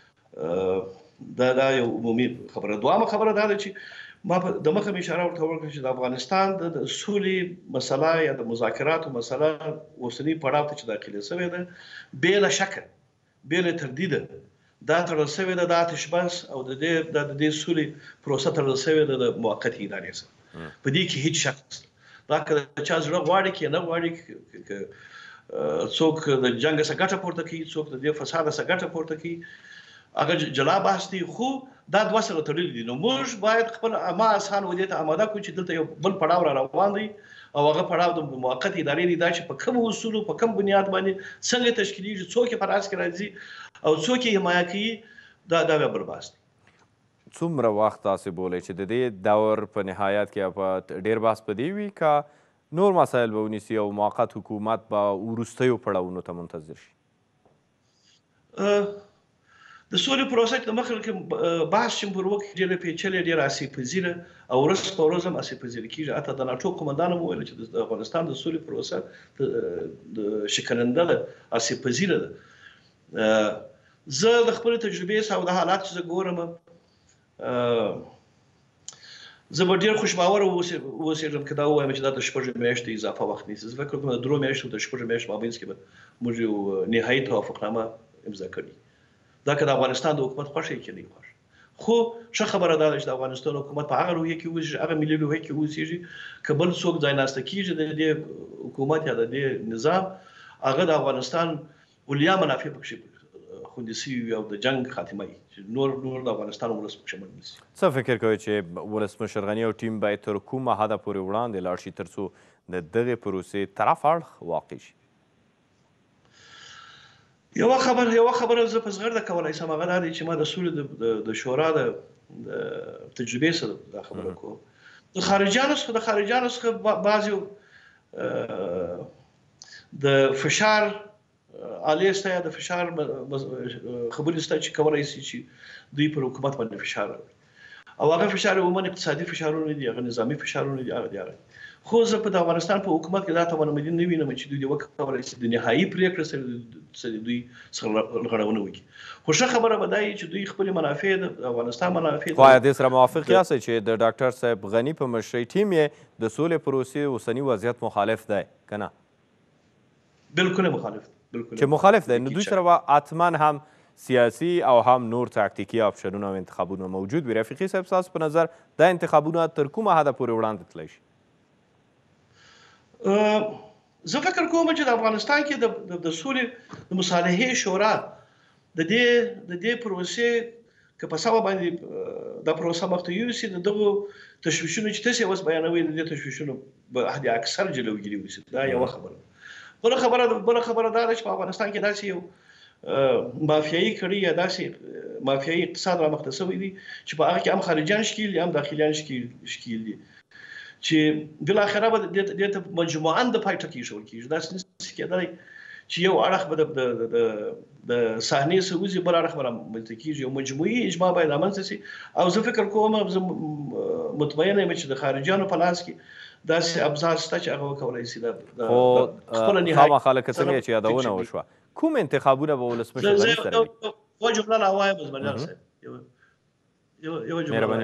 دا یو عمومي خبره. دویمه خبره دا ده چې ما د مخه مې اشاره ورته وکړه چې د افغانستان د سولې مسله یا د مذاکراتو مسله اوسني پړاو ته چې داخله شوې ده بېله شکه بېله تردیده دا تړل شوې ده د آتش بس او د دې سولې پروسه تړل شوې ده د موقتې ادارې سره. په دې کې هیڅ شک نشته. دا که چا زړه غواړي که نه غواړي، څوک د جنګ څخه ګټه پورته کوي، څوک د دې فساد څخه ګټه پورته کوي، هغه جلا بحث دی. خو دا دوه سره تړلي دي. نو موږ باید خپل عامه اذهان ودې ته آماده کړو چې دلته یو بل پړاو را روان دی او هغه پړاو د موقت ادارې دی. دا چې په کوم اصولو په کوم بنیاد باندې څنګه تشکیلیږي، څوک یې په راس کې راځي او څوک یې حمایه کوي، دا بیا بل بحث دی. څومره وخت تاسې بولئ چې د دې دور په نهایت کې په ډېر بحث په دې وي که نور مسایل به ونیسي او موقت حکومت به وروستیو پړاوونو ته منتظر شي؟ د سولې پروسه کې د مخکې بحث چې پر وکړي ډېره پیچلې، ډېره آسیب پذیره او ورځ په ورځ هم آسیب پذیره کېږي. حتی د ناټو قومندان هم وویل چې د افغانستان د سولې پروسه د شکننده ده، آسیب پذیره ده. زه د خپلې تجربې او د حالات چې زه ګورم زه به ډېر خوشباوره اوسېږم که دا ووایم چې دا د 6 میاشتې اضافه وخت نیسي. زه فکر کوم د 3 میاشتو د 6 میاشتو مابینځ کې به موږ یو نهایي توافقنامه امضا کړي. دا که د افغانستان د حکومت خوښ یې که نه یې خوښ. خو ښه خبره دا ده چې د افغانستان حکومت په هغه روحیه کې اوسېږي، هغه ملي روحیه کې اوسېږي که بل څوک ځایناسته کېږي د دې حکومت یا د دې نظام، هغه د افغانستان اولیا منافع پکښې خوندي شوي وي او د جنګ خاتمه وي چې نور د افغانستان ولس پکښې شامل نه شي. څه فکر کوئ چې ولسمشر غني او ټیم باید تر کومه حده پورې وړاندې لاړ شي تر څو د دغې پروسې طرف اړخ واقع شي؟ یوه خبره زه په زغرده کولی شم، هغه دا دی چې ما د سولې د شورا د تجربې سره دا خبره کوم. د خارجیانو څخه بعضې د فشار آلې شته یا د فشار خبرې شته چې کولی شي چې دوی پر حکومت باندې فشار راوړي او هغه فشار عموما اقتصادي فشارونه دي، هغه نظامي فشارونه دي، هغه دي. خو زه په د افغانستان په حکومت کې دا توانمندي نه وینم چې دوی وکولی شي د نهایي پرېکړې سره دوی سره غړونه وکړي. خو ښه خبره به دا وي چې دوی خپلې منافع د افغانستان منافع. خو آیا دې سره موافق یاستئ چې د ډاکټر صاحب غني په مشرۍ ټیم یې د سولې پروسې اوسني وضعیت مخالف دی که نه؟ بلکل مخالف دی. چې مخالف دی نو دوی سره به حتما هم سیاسي او هم نور تاکتیکي آپشنونه او انتخابونه موجود وي. رفیقي صاحب ستاسو په نظر دا انتخابونه تر کومه حده پورې وړاندې تللی شي؟ زه فکر کوم چې د افغانستان کې د سولې د مصالحې شورا د دې پروسې که په سمه باندې دا پروسه مخته یوسي، د دغو تشویشونو چې تاسې اوس بیانوئ د دې تشویشونو به حد اکثر جلوګیري وشي. دا یوه خبره. بله خبره دا ده چې په افغانستان کې داسې یو مافیایي کړي یا داسې مافیایي اقتصاد رامخته شوی دی چې په هغه کې هم خارجیان شکیل دي هم داخلیان شکیل دي چې بالاخره به دې ته مجموعاً د پای ټکی ایښول کېږي. داسې نشي کېدلی چې یو اړخ به د صحنې څخه وځي، بل اړخ به رامنځته کېږي. یو مجموعي اجماع باید رامنځته شي او زه فکر کوم، زه مطمئنه یم چې د خارجیانو په لاس کې داسې ابزار شته چې هغه وکولی شي خو خامخا لکه څنګه چې یادونه وشوه کوم انتخابونه به ولسمشر غني سره وي؟ یوه جمله لا وایم زمریال صاحب، یوه جمله.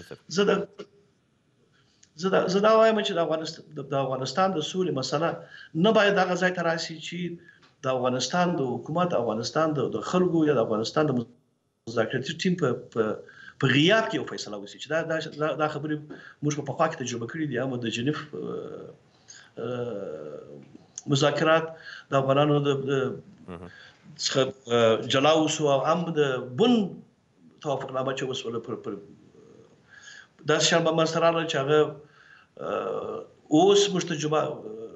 زه دا وایم چې د افغانستان د سولې مسله نه باید هغه ځای ته راشي چې د افغانستان د حکومت، افغانستان د خلکو یا د افغانستان د مذاکراتي ټیم په غیاب کې یو فیصله وشي. چې دا خبرې موږ په پخوا کې تجربه کړي دي. هم د جنیف مذاکرات د افغانانو څخه جلا وشو او هم د بن توافقنامه چې وسوله داسې شیان به منځته راغله چې هغه اوس موږ تجربه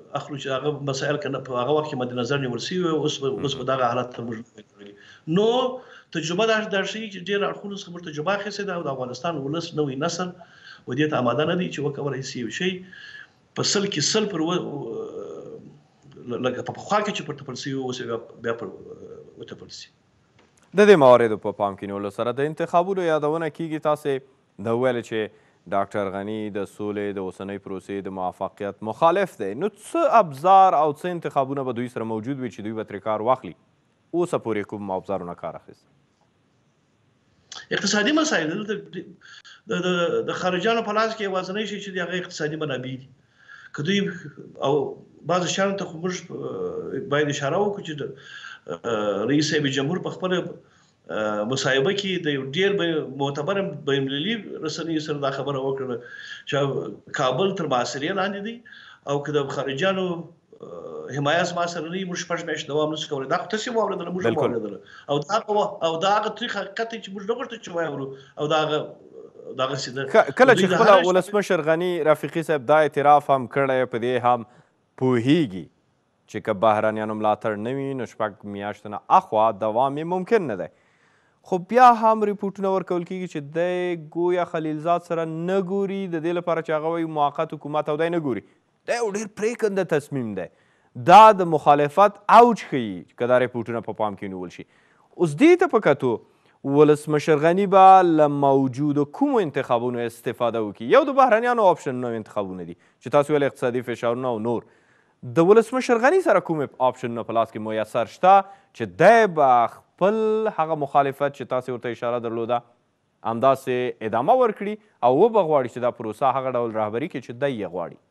اخلو چې هغه مسایل کنه په هغه وخت کې مد نظر نیول شوی اوس په دغه حالت ته موږ نو تجربه دا شي چې ډېر اړخونو څخه موږ تجربه اخیستې ده او د افغانستان ولس نوې نسل و دې ته آماده نه دي چې وکولای شي یو شی په سل کې سل پر لکه په پخوا کې چې پر تپل شوي اوس بیا پر وتپل شي. د دې مواردو په پام کې نیولو سره د انتخابونو یادونه کیږي. تاسې د ویل چې ډاکټر غني د سولې د اوسنۍ پروسې د موفقیت مخالف دی، نو څه ابزار او څه انتخابونه به دوی سره موجود وي چې دوی به ترې کار واخلي؟ اوسه پورې کوم ابزارونه کار اخیست؟ اقتصادي مسایل د خارجانو په لاس کې یوازینی شی چې د هغه اقتصادي منابع دي. که دوی او بعضې شیانو ته خو موږ باید اشاره وکړو چې رئیس صاحب جمهور په خپله مصاحبه کې د یو ډېر معتبر بینالمللي رسنیو سره دا خبره وکړه چې کابل تر محاصرې لاندې دی او که د خارجیانو حمایت ما سره نه وي موږ 6 میاشتې دوام نشو کولی. دا خو تاسې واورېدله موږ هم واورېدله او دا هغه تریخ حقیقت دی چې موږ نه غوښتو چې واورو او دا هغسې ده. کله چې خپله ولسمشر غني رفیقي صاحب دا اعتراف هم کړی په دې هم پوهیږي چې که بهرنیانو ملاتړ نه وي نو 6 میاشتو نه اخوا دوام یې ممکن نه دی، خو بیا هم ریپورټونه ورکول کېږي چې دی ګویا خلیلزاد سره نه ګوري د دې لپاره چې هغه وایي موقت حکومت او دی نه ګوري. دا یو ډېر پرېکنده تصمیم دی. دا د مخالفت اوج ښیي که دا ریپورټونه په پام کې نیول شي. اوس دې ته په کتو ولسمشر غني به له موجودو کومو انتخابونو استفاده وکړي؟ یو د بهرنیانو آپشنونه انتخابونه دي چې تاسو ویل اقتصادي فشارونه او نور. د ولسمشر غني سره کوم آپشنونه په لاس کې میسر شته چې دی به خپل هغه مخالفت چې تاسې ورته اشاره درلوده همداسې ادامه ورکړي او وبه غواړي چې دا پروسه هغه ډول رهبري کړي چې دی یې غواړي؟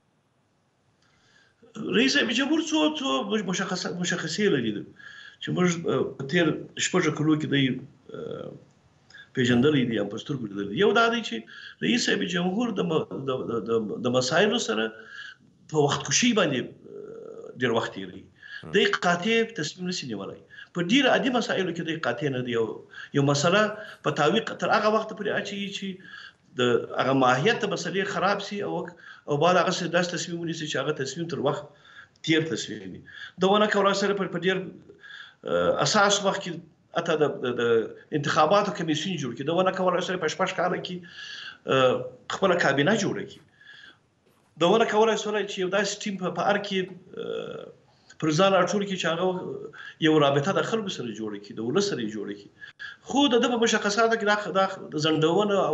رئیس جمهور څو مشخصې لري چې موږ په تېر 6 کلو کې دی پیژندلی دي هم په سترګو لیدلی. یو دا دی چې رئیس صاحب جمهور د مسایلو سره په وخت کشي باندې ډېر وخت تېروي. دی قاطع تصمیم نشي نیولی. په ډېرو عادي مسایلو کې دی قاطع نه دی. یو مسله په تعویق تر هغه وخته پورې اچوي چې د هغه ماهیت د مسلې خراب سي او بعد هغه داسې تصمیم ونیسي چې هغه تصمیم تر وخت تېر تصمیم وي. د ونه کولای سره په ډېر اساس وخت کې اته د انتخاباتو کمیسیون جوړ کړي. د ونه کولای سره په 6 کاله کې خپله کابینه جوړه کړي. د ونه کولای سره چې یو داسې ټیم په هر کې پر ځان راټول کړي چې هغه یو رابطه د خلکو سره جوړه کړي، د ولس سره جوړه کړي. خو د ده په مشخصاتو کې دا د ځنډونه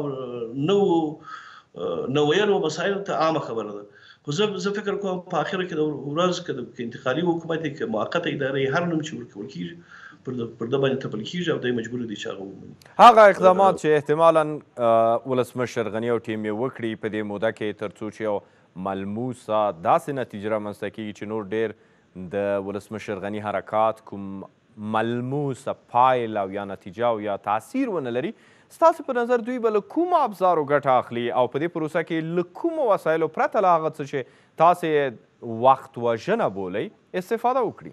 او نو ویلو مسایلو ته عامه خبره ده. خو زه فکر کوم په اخره کې د ورځ که انتقالي حکومت یې که موقته ادارې هر نوم چې ورکول کېږي پر ده باندې تپل کېږي او دی مجبور دی چې هغه ومني. هغه اقدامات چې احتمالا ولسمشر غني او ټیم یې وکړي په دې موده کې تر څو چې یو ملموسه داسې نتیجه رامنځته کېږي چې نور ډېر د ولسمشر غني حرکات کوم ملموسه پایله او یا نتیجه او یا تاثیر ونه لري، ستاسو په نظر دوی به له کومو ابزارو ګټه اخلي او په دې پروسه کې له کومو وسایلو پرته له هغه څه چې تاسې وخت وژنه بولئ استفاده وکړي؟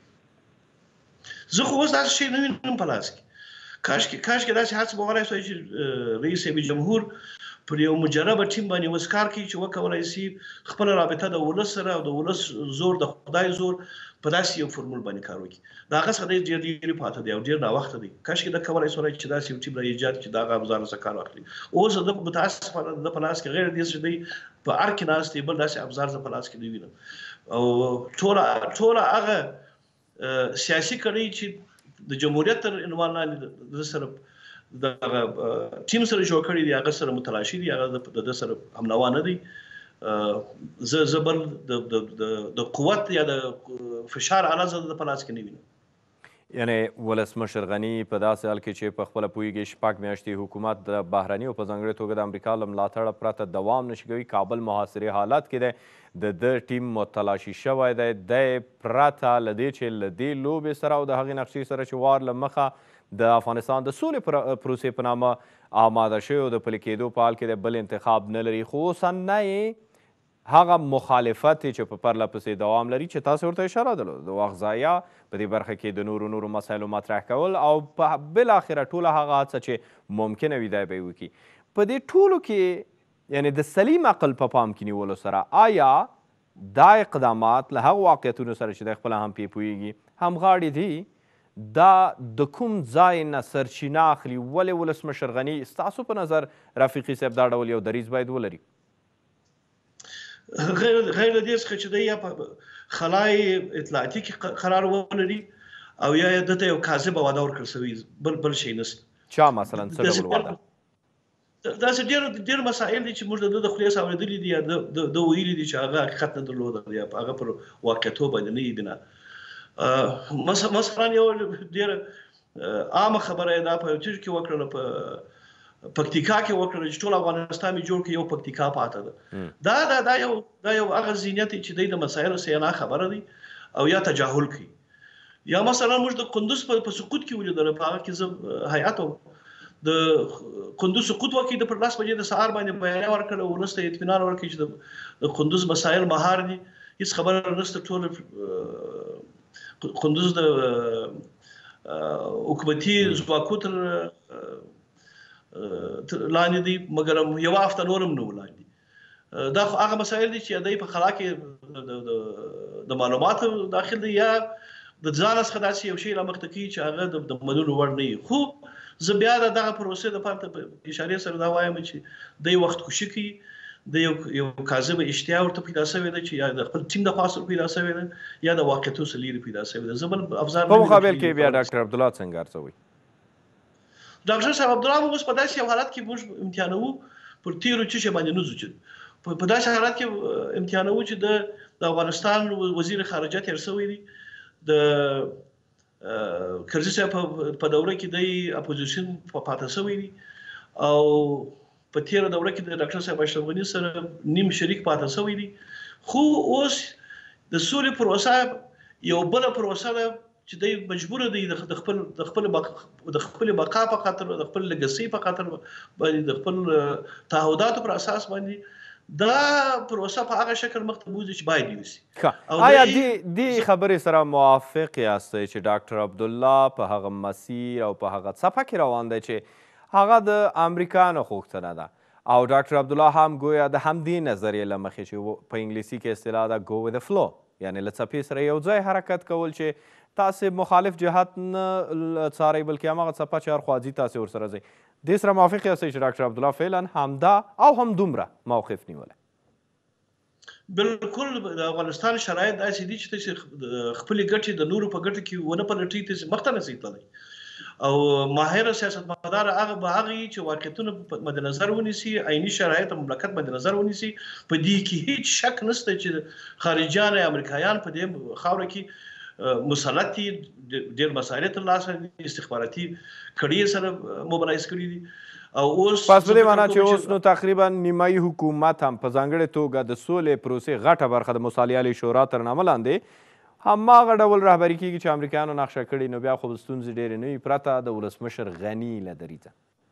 زه خو اوس داسې شی نه وینم په لاس کې. کاشکې داسې هڅه به وکړای سوای چې رئیس صاحب جمهور پر یو مجربه ټیم باندې اوس کار کوي چې وکولای شي خپله رابطه د ولس سره او د ولس زور د خدای زور په داسې یو فرمول باندې کار وکړي. د هغه څخه دی ډېر لرې پاته دی او ډېر ناوخته دی. کاشکې ده کولی سوای چې داسې یو ټیم را ایجاد کړي د هغه ابزارو څخه کار واخلي. اوس د متاسفانه د په لاس کې غیر دې چې دی په هر کې ناست دی بل داسې ابزار زه په لاس کې نه وینم. او ټوله هغه سیاسي کړۍ چې د جمهوریت تر عنوان لاندې د سره دغه ټیم سره جوړ کړي دي هغه سره متلاشي دي، هغه د سره همنوا نه دی. زه بل د قوت یا د فشار اله زه د په لاس کې نه وینم. یعنې ولسمشر غني په داسې حال کې چې په خپله پوهېږي 6 میاشتې حکومت د بهرني او په ځانګړې توګه د امریکا له ملاتړه پرته دوام نشي کوي، کابل محاصرې حالت کې دی، د ټیم متلاشي شوی دی، دی پرته له دې چې له دې لوبې سره او د هغې نقشې سره چې وار له مخه د افغانستان د سولې پروسې په نامه آماده شوی او د پلي کېدو په حال کې د بل انتخاب نه لري، خو اوس نه یې هغه مخالفت چې په پرله پسې دوام لري چې تاسو ورته اشاره درلوده، د وخت ضایع په دې برخه کې د نورو مسایلو مطرح کول او په بالاخره ټوله هغه هڅه چې ممکنه وي دی به یې وکړي. په دې ټولو کې یعنې د سلیم عقل په پام کې نیولو سره آیا دا اقدامات له هغو واقعیتونو سره چې دی خپله هم پې پوهېږي همغاړې دي دا د کوم ځای نه سرچینه اخلي؟ ولې ولسمشر غني ستاسو په نظر رفیقي صاحب دا ډول یو دریځ باید ولري؟ غیر له دې څخه چې دی یا په خلای اطلاعاتي کې قرار ولري او یا دته یو کاذب وعده ورکړل شوې بل شی نشته. چا مثلا څه ډول وعده؟ داسې ډېر مسایل دي چې موږ د خولې څخه اورېدلي دي یا د ویلي دي چې هغه حقیقت نه درلوده یا هغه پر واقعیتو باندې نه وي بنا. مثلا یو ډېره عامه خبره دا په چیرې کې وکړله په پکتیکا کې وکړله چې ټول افغانستان مې جوړ کړي یو پکتیکا پاته ده. دا یو هغه ذهنیت چې دی د مسایلو سینا خبره دی او یا تجاهل کوي. یا مثلا موږ د قندوز په سقوط کې ولیدل، په هغه کې زه هیئت د قندوز سقوط وکړي د پر 10 بجې د سهار باندې بیان ورکړل، ولس ته اطمینان ورکړي چې د قندوز مسایل مهار دي، هیڅ خبره نشته، ټول قندوز د حکومتي ځواکو تر لاندې دي، مګر یو هفته نورم نه ولاندې. دا هغه مسایل دي چې دوی په خلا کې د معلوماتو داخل دي یا د ځان څخه داسې یو شی رامخته کوي چې هغه د منلو وړ نه وي. خو زه بیا دغه پروسې دپاره په اشارې سره دا وایم چې دی وخت خوشي کوي، د یو کاذبه اشتیا ورته پیدا شوې ده چې یا د خپل ټیم د خوا پیدا شوې ده یا د واقعیتو څخه لرې پیدا شوې ده. زه بل افزار په مقابل کې بیا ډاکټر عبدالله څنګه ارڅوي؟ ډاکټر صاحب عبدالله موږ په داسې یو حالت کې موږ امتحانوو پر تیرو چې باندې نه ځو چې په داسې حالت کې امتحانوو چې د افغانستان وزیر خارجه تېر شوی دی، د کرزي صاحب په دوره کې د اپوزیشن پاته شوی دی او په تیره دوره کې د ډاکټر صاحب اشرف غني سره نیم شریک پاته شوی دی. خو اوس د سولې پروسه یو بل پروسه ده چې دی مجبور دی د خپل بقا په خاطر، د خپل لګسي په خاطر باندې، د خپل تعهداتو پر اساس باندې دا پروسه په هغه شکل مخته بوځي چې باید یوسي. آیا دې خبرې سره موافق یاستئ چې ډاکټر عبدالله په هغه مسیر او په هغه څپه کې روان دی چې هغه د امریکا نه غوښتنه ده او ډاکټر عبدالله هم گویا د همدې نظریې له مخې چې په انګلیسي کې اصطلاح ده go with the flow، یعنې له څپې سره یو ځای حرکت کول چې تاسې مخالف جهت نه څارئ بلکې هماغه څپه چې هر خوا ځي تاسې ورسره ځئ. دې سره موافق یاستئ چې ډاکټر عبدالله فعلا همدا او هم دومره موقف نیولی؟ بالکل د افغانستان شرایط داسې دي چې خپلې ګټې د نورو په ګټو کې ونه پلټئ، تاسې مخته نشئ تللی. او ماهر سیاستمدار هغه به هغه وي چې واقعیتونه مد نظر ونیسي، عیني شرایط او مملکت مد نظر ونیسي. په دې کې هیڅ شک نشته چې خارجیان یا امریکایان په دې خاوره کې مسلط دي، ډېر مسایل ترلاسه استخباراتي کړۍ سره موبلایز کړي دي. او اوس پس په دې معنا چې اوس نو تقریبا نیمایي حکومت هم په ځانګړې توګه د سولې پروسې غټه برخه د مصالحې شورا تر نامه لاندې هماغه ډول رهبري کېږي چې امریکایانو نقشه کړي، نو بیا خو ستونزې ډېرې نه وي پرته د ولسمشر غني له دریځه.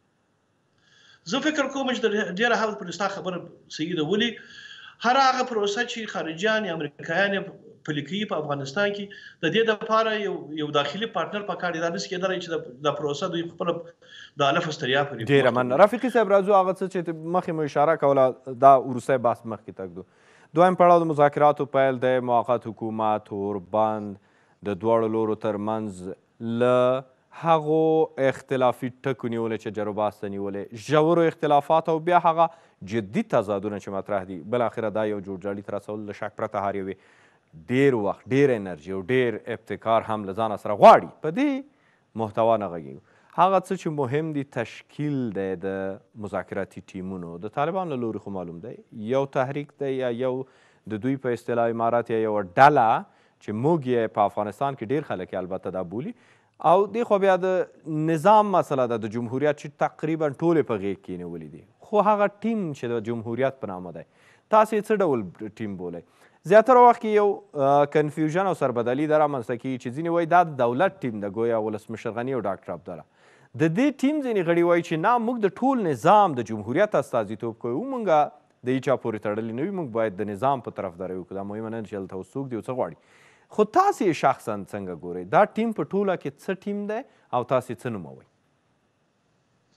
زه فکر کوم چې ډېره حال پر ستا خبره صحیح ده، ولې هر هغه پروسه چې خارجیان یا امریکایان پلي کوي په افغانستان کې د دې دپاره یو داخلي پارتنر پکار دی. دا نشي کېدلی چې دا پروسه دوی خپله د الف استریا پورې. ډېره مننه رفیقي صاحب. راځو هغه څه چې مخکې مو اشاره کوله دا وروستی بحث مخکې تږدو. دویم پړاو د مذاکراتو پیل دی، موقت حکومت اوربند د دواړو لورو ترمنځ له هغو اختلافي ټکو نیولې چې جروباسته نیولې، ژورو اختلافات او بیا هغه جدي تضادونه چې مطرح دي. بالاخره دا یو جوړجاړي ته رسول له شک پرته هر یوې ډېر وخت، ډېر انرژي او ډېر ابتکار هم له ځانه سره غواړي. په دې محتوا نه غږیږو. هغه څه چې مهم دي تشکیل دی د مذاکراتي ټیمونو. د طالبانو له لوري خو معلوم دی یو تحریک دی یا یو د دوی په اصطلاح امارات یا یو ډله چې موږ یې په افغانستان کې ډېر خلک یې البته دا بولي، او دې خو بیا د نظام مسله ده د جمهوریت چې تقریبا ټولې په غېږ کې نیولي دي. خو هغه ټیم چې د جمهوریت په نامه دی تاسې څه ډول ټیم بولئ؟ زیاتره وخت کې یو کنفیوژن او سربدلي دا رامنځته کېږي چې ځینې وایي دا د دولت ټیم ده، گویا ولسمشر غني او ډاکټر عبدالله. د دې ټیم ځینې غړي وایي چې نه موږ د ټول نظام د جمهوریت استازیتوب کوو، موږ د هیچا پورې تړلي نه وي، موږ باید د نظام په طرفداري وکړو. دا مهمه نه ده چې هلته اوس څوک دی او څه غواړي. خو تاسې شخصا څنګه ګورئ دا ټیم په ټوله کې څه ټیم دی او تاسې څه نوموئ؟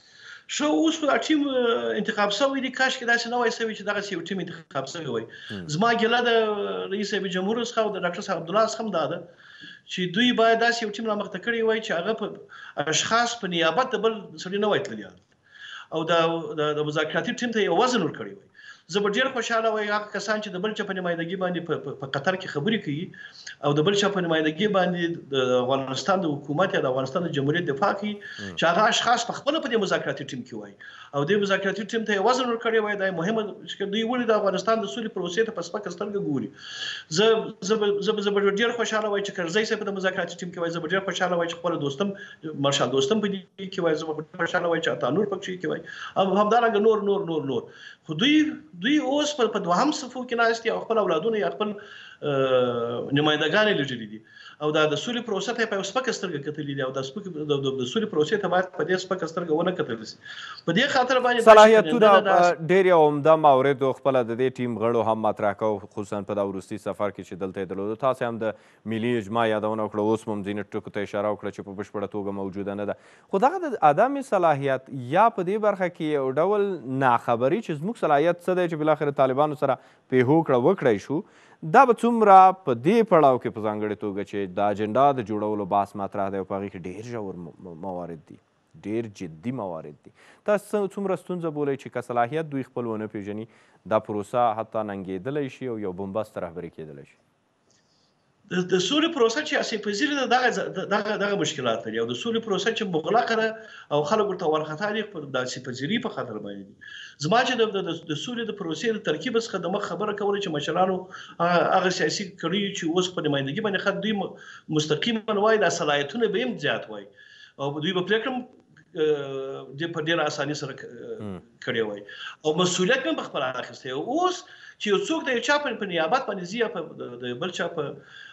ښه اوس خو دا ټیم انتخاب شوی دی کاشکې داسې نه وای شوی چې دغسې یو ټیم انتخاب شوی وای زما ګیله د رئیس صاحب جمهور څخه او د ډاکټر صاحب عبدالله څخه هم دا ده چې دوی باید داسې یو ټیم رامخته کړی وای چې هغه په اشخاص په نیابت د بل سړي نه وای تللی او د مذاکراتي ټیم ته یو وزن ورکړی وای زه به ډېر خوشحاله وای هغه کسان چې د بل چا په نمایندګي باندې په قطر کې خبرې کوي او د بل چا په نمایندګي باندې د افغانستان د حکومت یا د افغانستان د جمهوریت دفاع کوي چې هغه اشخاص په خپله په دې مذاکراتي ټیم کې وای او دې مذاکراتي ټیم ته یې وزن ورکړی وای دا مهمه چې دوی ولې د افغانستان د سولې پروسې ته په سپکه سترګه ګوري زه به ډېر خوشحاله وای چې کرزی صاحب په مذاکراتي ټیم کې وای زه به ډېر خوشحاله وای چې خپل دوستم مارشال دوستم په دې کې وای زه به ډېر خوشحاله وای چې عطانور پکې کې وای او همدارنګه نور خو دوی اوس په دوهم صفو کې ناست دي او خپل اولادونه یا خپل نمایندګان یې لېږلي دي او دا د سولې پروسې ته یې په یو سپکه سترګه کتلي دي او د سولې پروسې ته باید په دې سپکه سترګه ونه کتل شي په دې خاطر باندې صلاحیتونه ډېر یو عمده موردو خپله د دې ټیم غړو هم مطرح کوو خصوصا په دا وروستي سفر کې چې دلته یې درلودو تاسې هم د ملي اجماع یادونه وکړه اوس هم ځینې ټکو ته اشاره وکړه چې په بشپړه توګه موجوده نه ده خو دغه د عدم صلاحیت یا په دې برخه کې یو ډول ناخبري چې زموږ صلاحیت څه دی چې بالاخره طالبانو سره پیهوکړه وکړی شو دا به څومره په دې پړاو کې په ځانګړې توګه چې د اجنډا د جوړولو بحث مطرح دی او په هغې کې ډېر ژور موارد دي ډېر جدي موارد دي تاسو څومره ستونزه بولئ چې که صلاحیت دوی خپل ونه پېژني دا پروسه حتی ننګېدلی شي او یو بنبسته رهبري کېدلی شي د سولې پروسه چې اسې پذیره ده دغه مشکلات لري او د سولې پروسه چې مغلقه ده او خلک ورته وارخطا دي د اسې پذیري په خاطر باندې دي زما چې د سولې د پروسې د ترکیب څخه د مخ خبره کوله چې مشرانو هغه سیاسي کړي چې اوس په نمایندګي باندې خلک دوی مستقیما وایي دا صلاحیتونه به هم زیات وایي او دوی به پرېکړه په ډېره اساني سره کړې وای او مسؤلیت هم په خپله اخیستی اوس چې یو څوک د یو چا په نیابت باندې ځي یا د بل چا په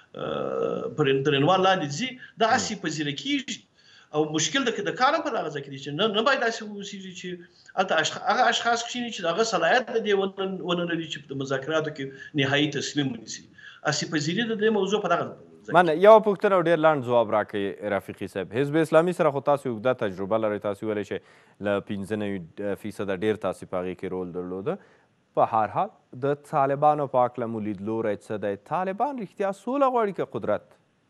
عنوان لاندې ځي دا هسې پذیره کېږي او مشکل د کار هم په دغه ځای کې دی چې نه باید داسې واوسېږي چې هلته هغه اشخاص کښېني چې د هغه صلاحیت د دې ونه لري چې په مذاکراتو کې نهایي تصمیم ونیسي هسې پذیري د دې موضوع په دغه مننه یوه پوښتنه او ډېر لنډ ځواب راکړئ رفیقي صاحب حزب اسلامي سره خو تاسو اوږده تجربه لرئ تاسو ویلی چې له 95% ډېر تاسې په هغې کې رول درلوده په هر حال د طالبانو په هکله مو لیدلوری څه دی طالبان رښتیا سوله غواړي که قدرت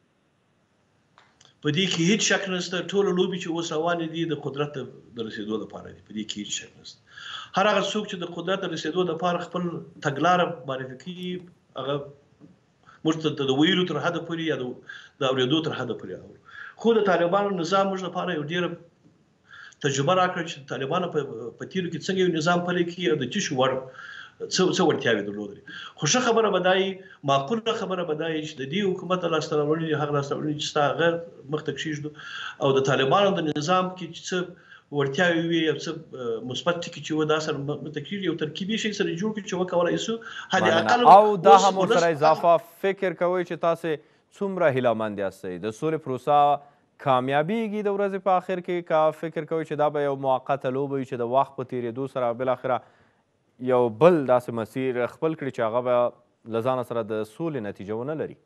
په دې کې هیڅ شک نشته ټولو لوبې چې اوس روانې دي د قدرت د رسېدو لپاره دي په دې کې هیڅ شک نشته هر هغه څوک چې د قدرت د رسېدو لپاره خپل تګلاره معرفي کوي هغه موږ ته د ویلو تر حده پورې یا د اورېدو تر حده پورې اورو خو د طالبانو نظام موږ لپاره یو ډېره تجربه راکړه چې طالبانو په تیرو کې څنګه یو نظام پلی کړي او د څه شي څه وړتیاوې درلودلې خو ښه خبره به دا وي معقوله خبره به دا وي چې د دې حکومت د لاسته راوړنې هغه لاسته راوړنې چې ستا هغه مخته کښېږدو او د طالبانو د نظام کې چې څه وړتیاوې وي او څه مثبت ټکي چې وو دا سره مخته کېږي یو ترکیبي شی سره جوړ کړي چې وکولی شو حد اقل او دا هم ورسره اضافه فکر کوئ چې تاسې څومره هیلهمند یاستئ د سولې پروسه کامیابیږي د ورځې په آخر کې که فکر کوئ چې دا به یو موقته لوبه وي چې د وخت په تېرېدو سره بالاخره یو بل داسې مسیر خپل کړي چې هغه به له ځانه سره د سولې نتیجه ونه لري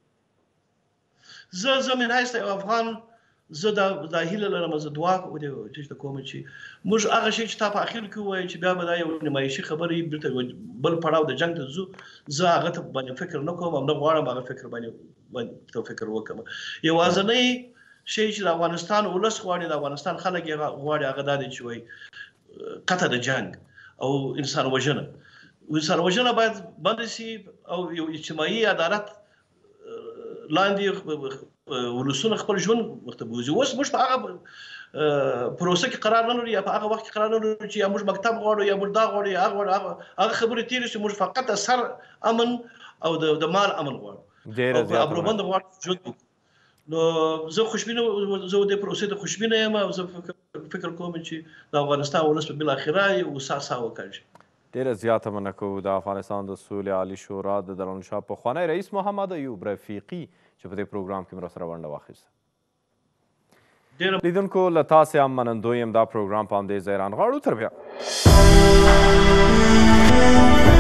زه من حیث یو افغان زه دا هیله لرم زه دعا کوم چې موږ هغه شی چې تا په اخر کې ووایي چې بیا به دا یو نمایشي خبرې بیرته بل پړاو د جنګ ته ځو زه هغه ته باندې فکر نه کوم او نه غواړم هغه فکر باندې فکر وکړم یوازینی شی چې د افغانستان ولس غواړي د افغانستان خلک یې غواړي هغه دا دی چې وایي قطع د جنګ او انسان وژنه باید بند شي او یو اجتماعي عدالت لاندې ولسونه خپل ژوند مخته بوځي اوس موږ په هغه پروسه کې قرار نه لرو یا په هغه وخت کې قرار نه لرو چې یا موږ مکتب غواړو یا موږ دا غواړو یا هغه خبرې تېرې شي موږ فقط د سر امن او د مال امن غواړو او په ابروبند غواړو ژوند نو زه خوشبینه زه د پروسې د خوشبینه یم او زه فکر کوم چې د افغانستان ولس په بالاخره یو سا وکړي ډېره زیاته مننه کوو د افغانستان د سولې عالي شورا د دارالانشا پخوانی رئیس محمد ایوب رفیقي چې په دې پروګرام کې مرا سره ونډه واخیسته لیدونکو له تاسې هم منندوی یم دا پروګرام په همدې ځای رانغاړو تر بیا